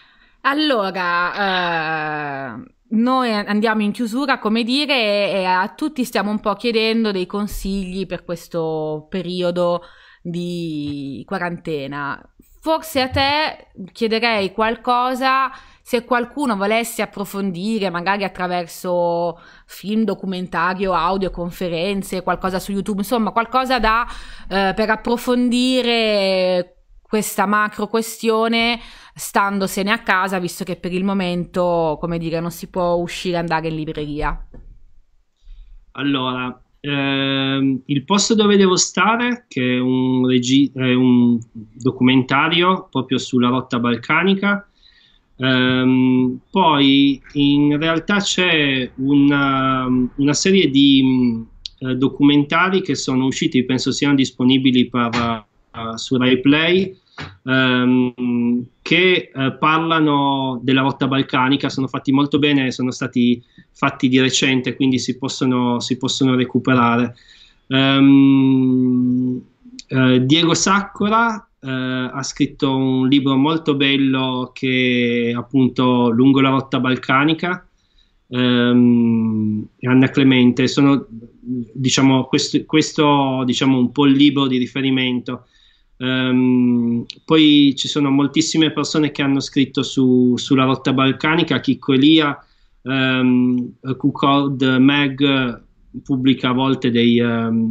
Allora, noi andiamo in chiusura, come dire, e a tutti stiamo un po' chiedendo dei consigli per questo periodo di quarantena. Forse a te chiederei qualcosa, se qualcuno volesse approfondire, magari attraverso film, documentario, audio, conferenze, qualcosa su YouTube, insomma qualcosa per approfondire questa macro questione standosene a casa, visto che per il momento, come dire, non si può uscire e andare in libreria. Allora, il posto dove devo stare, che è un documentario proprio sulla rotta balcanica. Poi in realtà c'è una serie di documentari che sono usciti, penso siano disponibili su Rai Play, che parlano della rotta balcanica. Sono fatti molto bene, sono stati fatti di recente, quindi si possono recuperare. Diego Saccora ha scritto un libro molto bello che è appunto Lungo la rotta balcanica, e Anna Clemente sono, diciamo, questo diciamo un po' il libro di riferimento. Poi ci sono moltissime persone che hanno scritto sulla rotta balcanica. Chicco Elia, Q-Code Mag pubblica a volte degli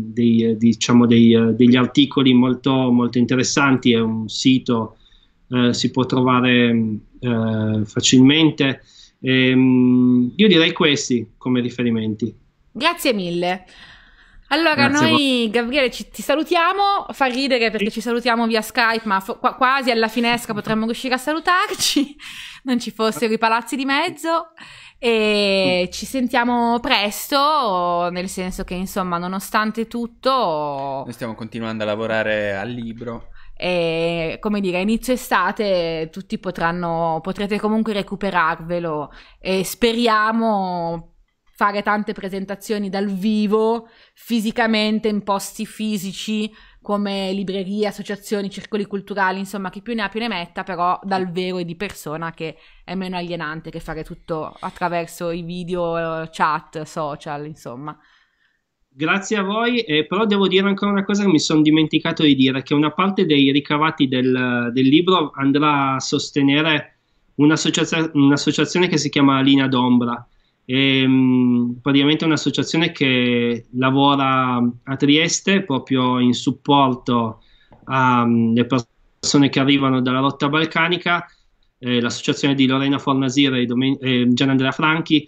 articoli molto, molto interessanti. È un sito, si può trovare facilmente. Io direi questi come riferimenti. Grazie mille. Allora, Grazie noi, Gabriele, ti salutiamo. Fa ridere perché ci salutiamo via Skype, ma quasi alla finestra potremmo riuscire a salutarci, non ci fossero i palazzi di mezzo. E ci sentiamo presto, nel senso che, insomma, nonostante tutto, Noi stiamo continuando a lavorare al libro. e, come dire, a inizio estate tutti potrete comunque recuperarvelo e speriamo fare tante presentazioni dal vivo, fisicamente, in posti fisici come librerie, associazioni, circoli culturali, insomma, chi più ne ha più ne metta, però dal vero e di persona, che è meno alienante che fare tutto attraverso i video, chat, social, insomma. Grazie a voi, però devo dire ancora una cosa che mi sono dimenticato di dire, che una parte dei ricavati del libro andrà a sostenere un'associazione che si chiama Linea d'Ombra. Praticamente un'associazione che lavora a Trieste proprio in supporto alle persone che arrivano dalla rotta balcanica, l'associazione di Lorena Fornasire e Gian Andrea Franchi.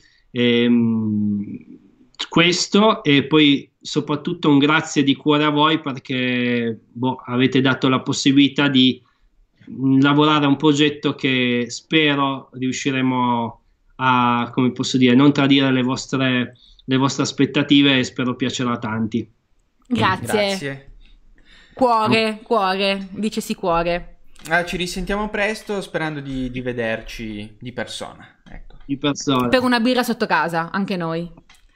Questo, e poi soprattutto un grazie di cuore a voi perché avete dato la possibilità di lavorare a un progetto che spero riusciremo a, come posso dire, non tradire le vostre aspettative, e spero piacerà a tanti. Grazie. Cuore, dicesi cuore. Ci risentiamo presto, sperando di vederci di persona. Ecco. Di persona. Per una birra sotto casa, anche noi.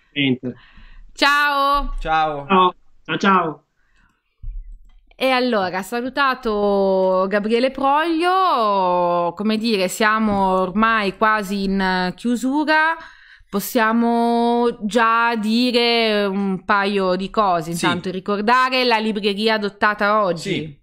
Ciao. Ciao. E allora, salutato Gabriele Proglio, come dire, siamo ormai quasi in chiusura, possiamo già dire un paio di cose, intanto ricordare la libreria adottata oggi. Sì.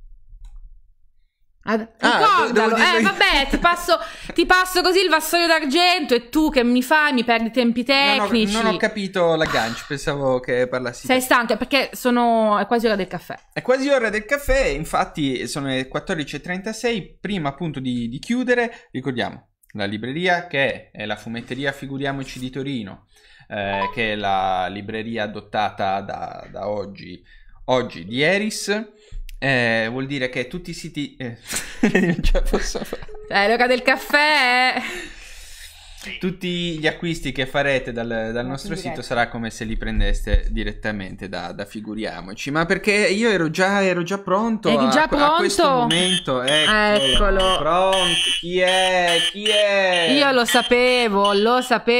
Ricordalo, vabbè, ti passo così il vassoio d'argento e tu che mi perdi tempi tecnici. Non ho capito l'aggancio, pensavo che parlassi. Sei stanco, perché è quasi ora del caffè. È quasi ora del caffè, infatti sono le 14:36, prima appunto di chiudere, ricordiamo la libreria che è la fumetteria Figuriamoci di Torino, che è la libreria adottata da oggi di Eris. Vuol dire che tutti i siti non ce la posso fare. L'ora del caffè. Tutti gli acquisti che farete dal nostro sito sarà come se li prendeste direttamente da Figuriamoci. Ma perché io ero già pronto. Eri già pronto? A questo momento. Eccolo. Pronto. Chi è? Io lo sapevo. Ciao,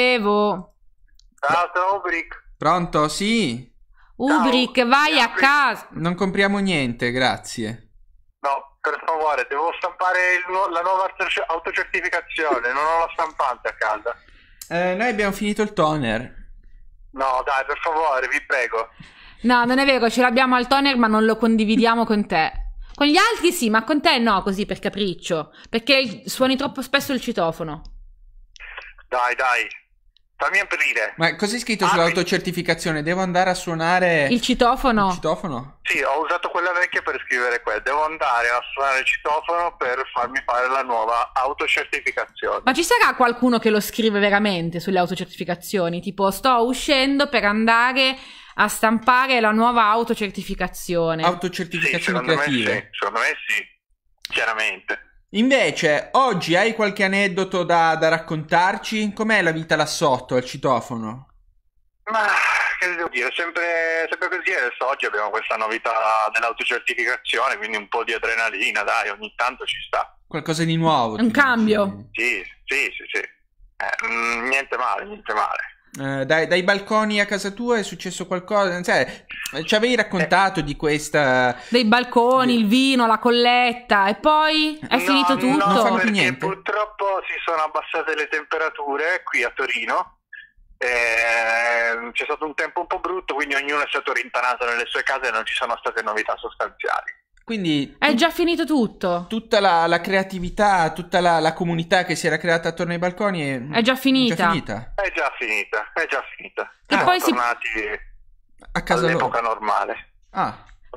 sono Ubric. Pronto? Sì. Ubric, vai a casa. Non compriamo niente, grazie. No, per favore, devo stampare la nuova autocertificazione, non ho la stampante a casa. Noi abbiamo finito il toner. No, dai, per favore, vi prego. No, non è vero, ce l'abbiamo al toner, ma non lo condividiamo con te. Con gli altri sì, ma con te no, così per capriccio. Perché suoni troppo spesso il citofono. Dai, fammi aprire. Ma cos'è scritto sull'autocertificazione? Devo andare a suonare il citofono? Il citofono? Sì, ho usato quella vecchia per scrivere qua. Devo andare a suonare il citofono per farmi fare la nuova autocertificazione. Ma ci sarà qualcuno che lo scrive veramente sulle autocertificazioni? Tipo, sto uscendo per andare a stampare la nuova autocertificazione. Autocertificazioni creative? Secondo me sì, chiaramente. Invece, oggi hai qualche aneddoto da raccontarci? Com'è la vita là sotto, al citofono? Ma, che devo dire, sempre così. Adesso oggi abbiamo questa novità dell'autocertificazione, quindi un po' di adrenalina, dai, ogni tanto ci sta. Qualcosa di nuovo? Un cambio? Sì. Niente male. Dai balconi a casa tua è successo qualcosa? Cioè, ci avevi raccontato di questa... Dei balconi, il vino, la colletta, e poi è finito tutto? Non fanno perché più niente? Purtroppo si sono abbassate le temperature qui a Torino. C'è stato un tempo un po' brutto, quindi ognuno è stato rintanato nelle sue case e non ci sono state novità sostanziali. Quindi è già finito tutto? Tutta la creatività, tutta la comunità che si era creata attorno ai balconi è già finita? È già finita. E poi tornati a casa all'epoca normale.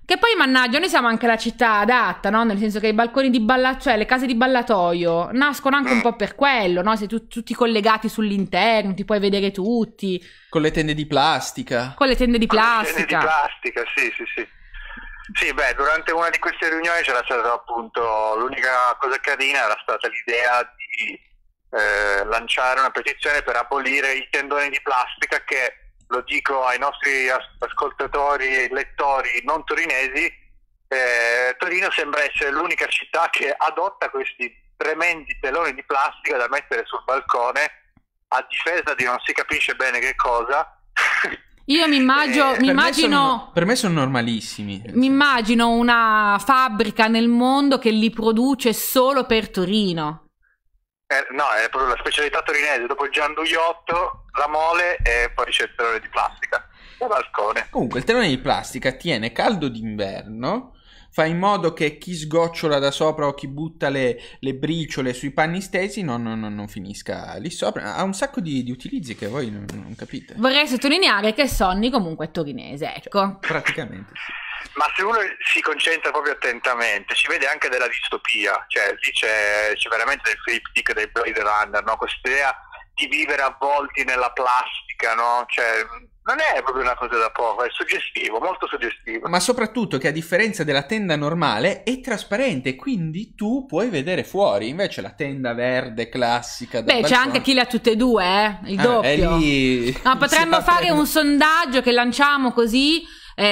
Che poi, mannaggia, noi siamo anche la città adatta, no? Nel senso che i balconi di cioè le case di ballatoio nascono anche un po' per quello, no? Sei tutti collegati sull'interno, ti puoi vedere tutti. Con le tende di plastica. Con le tende di plastica. Tende di plastica, sì. Sì, beh, durante una di queste riunioni c'era stata appunto, l'unica cosa carina era stata l'idea di lanciare una petizione per abolire i tendoni di plastica che, lo dico ai nostri ascoltatori e lettori non torinesi, Torino sembra essere l'unica città che adotta questi tremendi teloni di plastica da mettere sul balcone a difesa di non si capisce bene che cosa. Io mi immagino... Per me sono normalissimi. Mi immagino una fabbrica nel mondo che li produce solo per Torino. No, è proprio la specialità torinese, dopo il gianduiotto, la mole e poi c'è il telone di plastica, il balcone. Comunque il telone di plastica tiene caldo d'inverno, fa in modo che chi sgocciola da sopra o chi butta le briciole sui panni stesi non finisca lì sopra. Ha un sacco di utilizzi che voi non capite. Vorrei sottolineare che Sonny comunque è torinese, ecco. Cioè, praticamente sì. Ma se uno si concentra proprio attentamente, ci vede anche della distopia, cioè lì c'è veramente del triptych dei Blade Runner, no? Questa idea di vivere avvolti nella plastica, no? Cioè, non è proprio una cosa da poco, è suggestivo, molto suggestivo. Ma soprattutto che a differenza della tenda normale è trasparente, quindi tu puoi vedere fuori, invece la tenda verde classica da Beh, c'è anche chi le ha tutte e due, il doppio. È lì... No, potremmo fare un sondaggio che lanciamo così,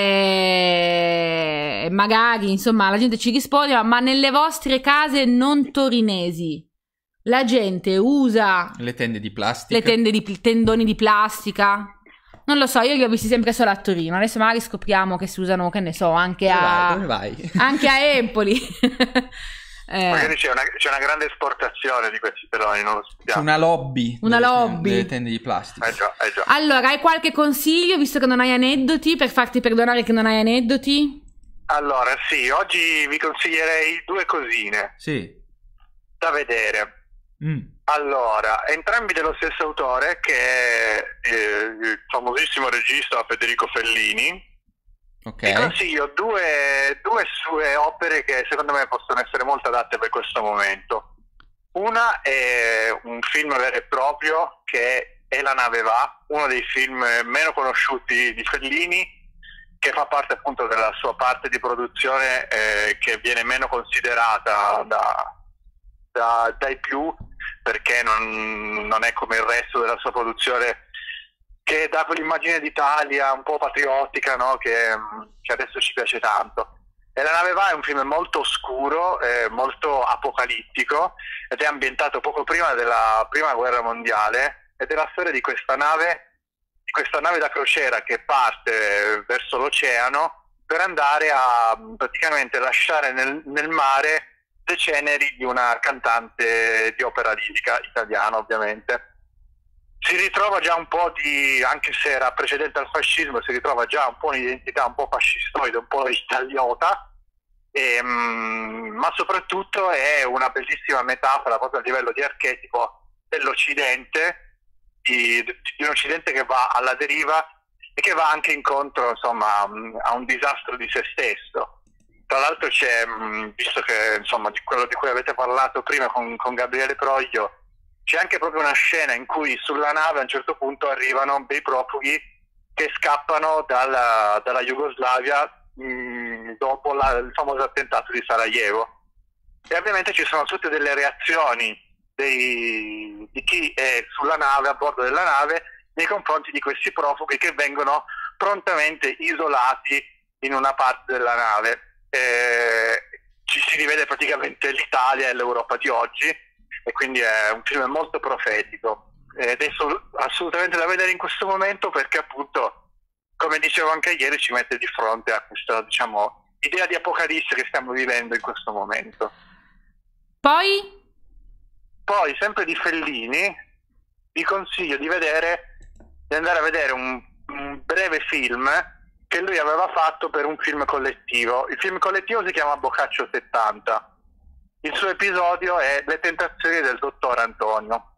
magari insomma la gente ci risponde, ma nelle vostre case non torinesi la gente usa le tende di plastica, tendoni di plastica? Non lo so, io li ho visti sempre solo a Torino, adesso magari scopriamo che si usano, che ne so, anche dove vai? Anche a Empoli. Magari c'è una grande esportazione di questi teloni, non lo sappiamo. C'è una lobby delle tende di plastica. Già. Allora, hai qualche consiglio, visto che non hai aneddoti, per farti perdonare che non hai aneddoti? Allora, sì, oggi vi consiglierei due cosine da vedere. Allora, entrambi dello stesso autore, che è il famosissimo regista Federico Fellini. Vi consiglio due sue opere che secondo me possono essere molto adatte per questo momento. Una è un film vero e proprio che è La nave va, uno dei film meno conosciuti di Fellini, che fa parte appunto della sua parte di produzione che viene meno considerata dai più, perché non è come il resto della sua produzione, che dà quell'immagine d'Italia un po' patriottica, no? che adesso ci piace tanto. E La nave va è un film molto oscuro, molto apocalittico, ed è ambientato poco prima della Prima Guerra Mondiale, ed è la storia di questa nave da crociera che parte verso l'oceano per andare a praticamente lasciare nel mare le ceneri di una cantante di opera lirica italiana, ovviamente. Si ritrova già un po' anche se era precedente al fascismo, si ritrova già un po' un'identità un po' fascistoide, un po' italiota, ma soprattutto è una bellissima metafora proprio a livello di archetipo dell'Occidente, di un Occidente che va alla deriva e che va anche incontro, insomma, a un disastro di se stesso. Tra l'altro c'è, visto che insomma di quello di cui avete parlato prima con Gabriele Proglio, c'è anche proprio una scena in cui sulla nave a un certo punto arrivano dei profughi che scappano dalla Jugoslavia dopo il famoso attentato di Sarajevo. E ovviamente ci sono tutte delle reazioni di chi è sulla nave, a bordo della nave, nei confronti di questi profughi che vengono prontamente isolati in una parte della nave. Ci si rivede praticamente l'Italia e l'Europa di oggi, e quindi è un film molto profetico ed è assolutamente da vedere in questo momento, perché appunto, come dicevo anche ieri, ci mette di fronte a questa, diciamo, idea di apocalisse che stiamo vivendo in questo momento. Poi sempre di Fellini vi consiglio di andare a vedere un breve film che lui aveva fatto per un film collettivo. Il film collettivo si chiama Boccaccio 70. Il suo episodio è Le tentazioni del dottor Antonio,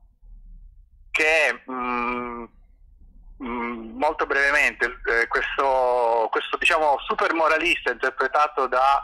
che è molto brevemente questo questo diciamo super moralista interpretato da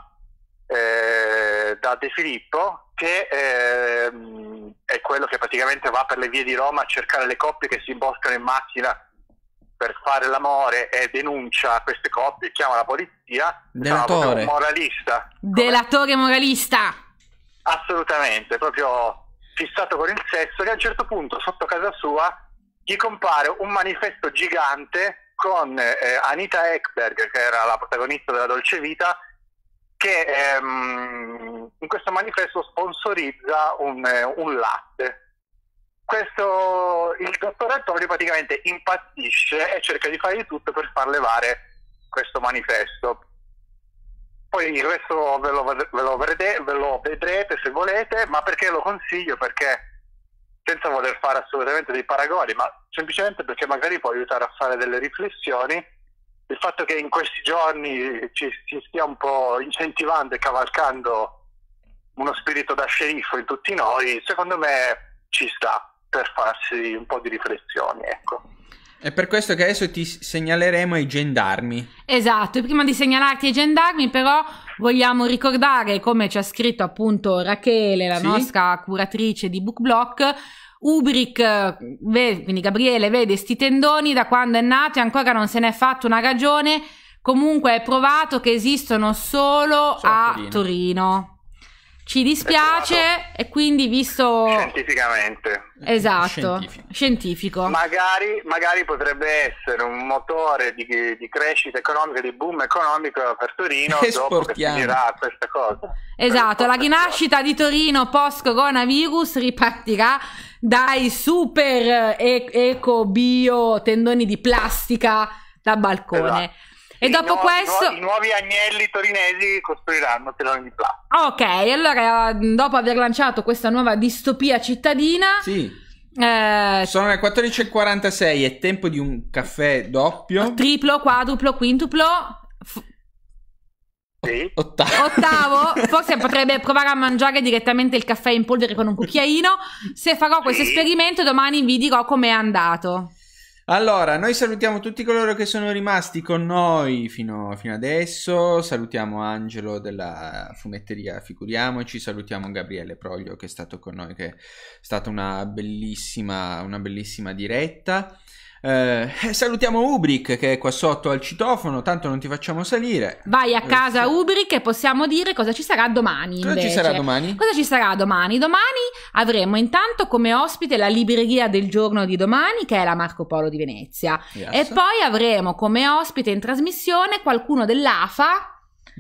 De Filippo, che è quello che praticamente va per le vie di Roma a cercare le coppie che si imboscano in macchina per fare l'amore e denuncia queste coppie, chiama la polizia. Delatore. Moralista. Delatore moralista. Assolutamente, proprio fissato con il sesso, che a un certo punto sotto casa sua gli compare un manifesto gigante con Anita Ekberg, che era la protagonista della Dolce Vita, che in questo manifesto sponsorizza un latte. Il dottor Antonio praticamente impazzisce e cerca di fare di tutto per far levare questo manifesto. Poi il resto ve lo vedrete se volete, ma perché lo consiglio? Perché, senza voler fare assolutamente dei paragoni, ma semplicemente perché magari può aiutare a fare delle riflessioni, il fatto che in questi giorni ci stia un po' incentivando e cavalcando uno spirito da sceriffo in tutti noi, secondo me ci sta per farsi un po' di riflessioni, ecco. È per questo che adesso ti segnaleremo ai gendarmi. Esatto, e prima di segnalarti ai gendarmi però vogliamo ricordare, come ci ha scritto appunto Rachele, la nostra curatrice di BookBlock, Ubric, quindi Gabriele, vede sti tendoni da quando è nato e ancora non se ne è fatto una ragione. Comunque è provato che esistono solo a Torino. Ci dispiace, e quindi visto scientificamente, esatto, scientifico. Magari potrebbe essere un motore di crescita economica, di boom economico per Torino dopo che finirà questa cosa. Esatto, la rinascita di Torino post coronavirus ripartirà dai super eco bio tendoni di plastica da balcone. Esatto. E dopo questo i nuovi agnelli torinesi costruiranno tendoni di plastica. Ok, allora dopo aver lanciato questa nuova distopia cittadina, sono le 14:46, è tempo di un caffè doppio, triplo, quadruplo, quintuplo, ottavo. Forse potrebbe provare a mangiare direttamente il caffè in polvere con un cucchiaino. Se farò questo esperimento domani vi dirò com'è andato. Allora, noi salutiamo tutti coloro che sono rimasti con noi fino adesso, salutiamo Angelo della fumetteria Figuriamoci, salutiamo Gabriele Proglio che è stato con noi, che è stata una bellissima diretta. Salutiamo Ubric che è qua sotto al citofono, tanto non ti facciamo salire. Vai a casa Ubric e possiamo dire cosa ci sarà domani. Cosa ci sarà domani? Cosa ci sarà domani? Domani avremo intanto come ospite la libreria del giorno di domani, che è la Marco Polo di Venezia. E poi avremo come ospite in trasmissione qualcuno dell'AFA,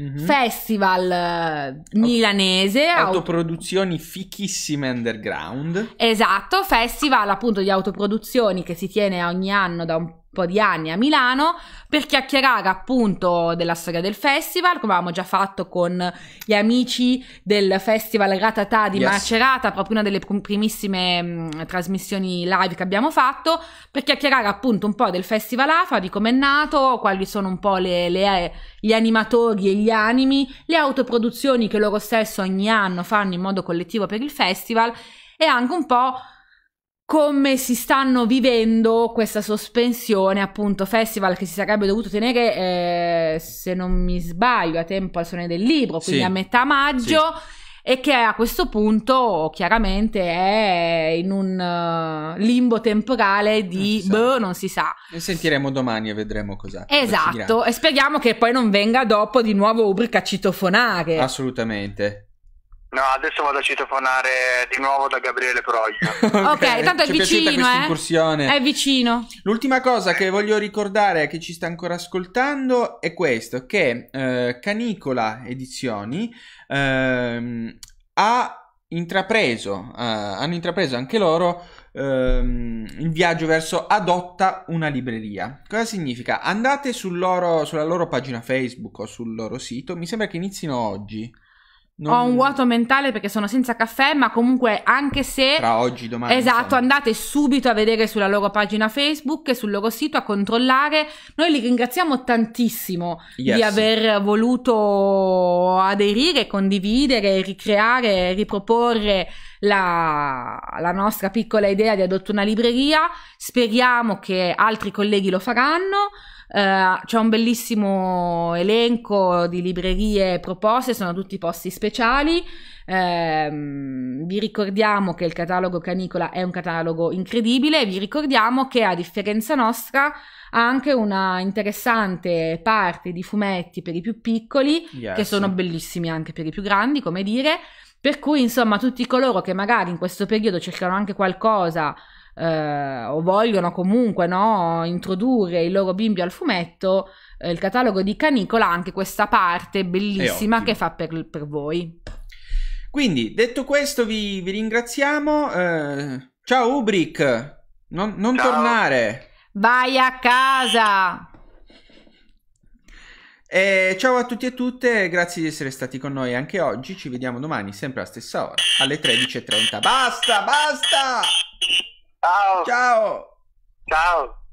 festival milanese, autoproduzioni fichissime underground. Esatto, festival appunto di autoproduzioni che si tiene ogni anno da un po' di anni a Milano, per chiacchierare appunto della storia del festival, come avevamo già fatto con gli amici del festival Ratata di Macerata, proprio una delle primissime trasmissioni live che abbiamo fatto, per chiacchierare appunto un po' del festival AFA, di come è nato, quali sono un po' gli animatori e gli animi, le autoproduzioni che loro stesso ogni anno fanno in modo collettivo per il festival, e anche un po' come si stanno vivendo questa sospensione, appunto, festival che si sarebbe dovuto tenere, se non mi sbaglio, a tempo al Salone del Libro, quindi a metà maggio, e che a questo punto chiaramente è in un limbo temporale di non si sa. Ne sentiremo domani e vedremo cosa. Esatto, e speriamo che poi non venga dopo di nuovo Ubric a citofonare. Assolutamente. No, adesso vado a citofonare di nuovo da Gabriele Proglio. Ok, tanto è vicino, incursione. È vicino. L'ultima cosa che voglio ricordare a chi ci sta ancora ascoltando è questo, che Canicola Edizioni hanno intrapreso anche loro il viaggio verso Adotta una libreria. Cosa significa? Andate sulla loro pagina Facebook o sul loro sito, mi sembra che inizino oggi. Ho un vuoto mentale perché sono senza caffè, ma comunque anche se tra oggi e domani, esatto, andate subito a vedere sulla loro pagina Facebook e sul loro sito, a controllare. Noi li ringraziamo tantissimo di aver voluto aderire, condividere, ricreare, riproporre la nostra piccola idea di Adotta una libreria. Speriamo che altri colleghi lo faranno. c'è un bellissimo elenco di librerie proposte, sono tutti posti speciali. Vi ricordiamo che il catalogo Canicola è un catalogo incredibile, vi ricordiamo che a differenza nostra ha anche una interessante parte di fumetti per i più piccoli, che sono bellissimi anche per i più grandi, come dire, per cui insomma tutti coloro che magari in questo periodo cercano anche qualcosa o vogliono comunque, no, introdurre i loro bimbi al fumetto, il catalogo di Canicola ha anche questa parte bellissima che fa per voi. Quindi, detto questo, vi ringraziamo. Ciao Ubrik, non Ciao. Tornare. Vai a casa! Ciao a tutti e tutte, grazie di essere stati con noi anche oggi. Ci vediamo domani, sempre alla stessa ora, alle 13:30. Basta! Ciao. Ciao! Ciao.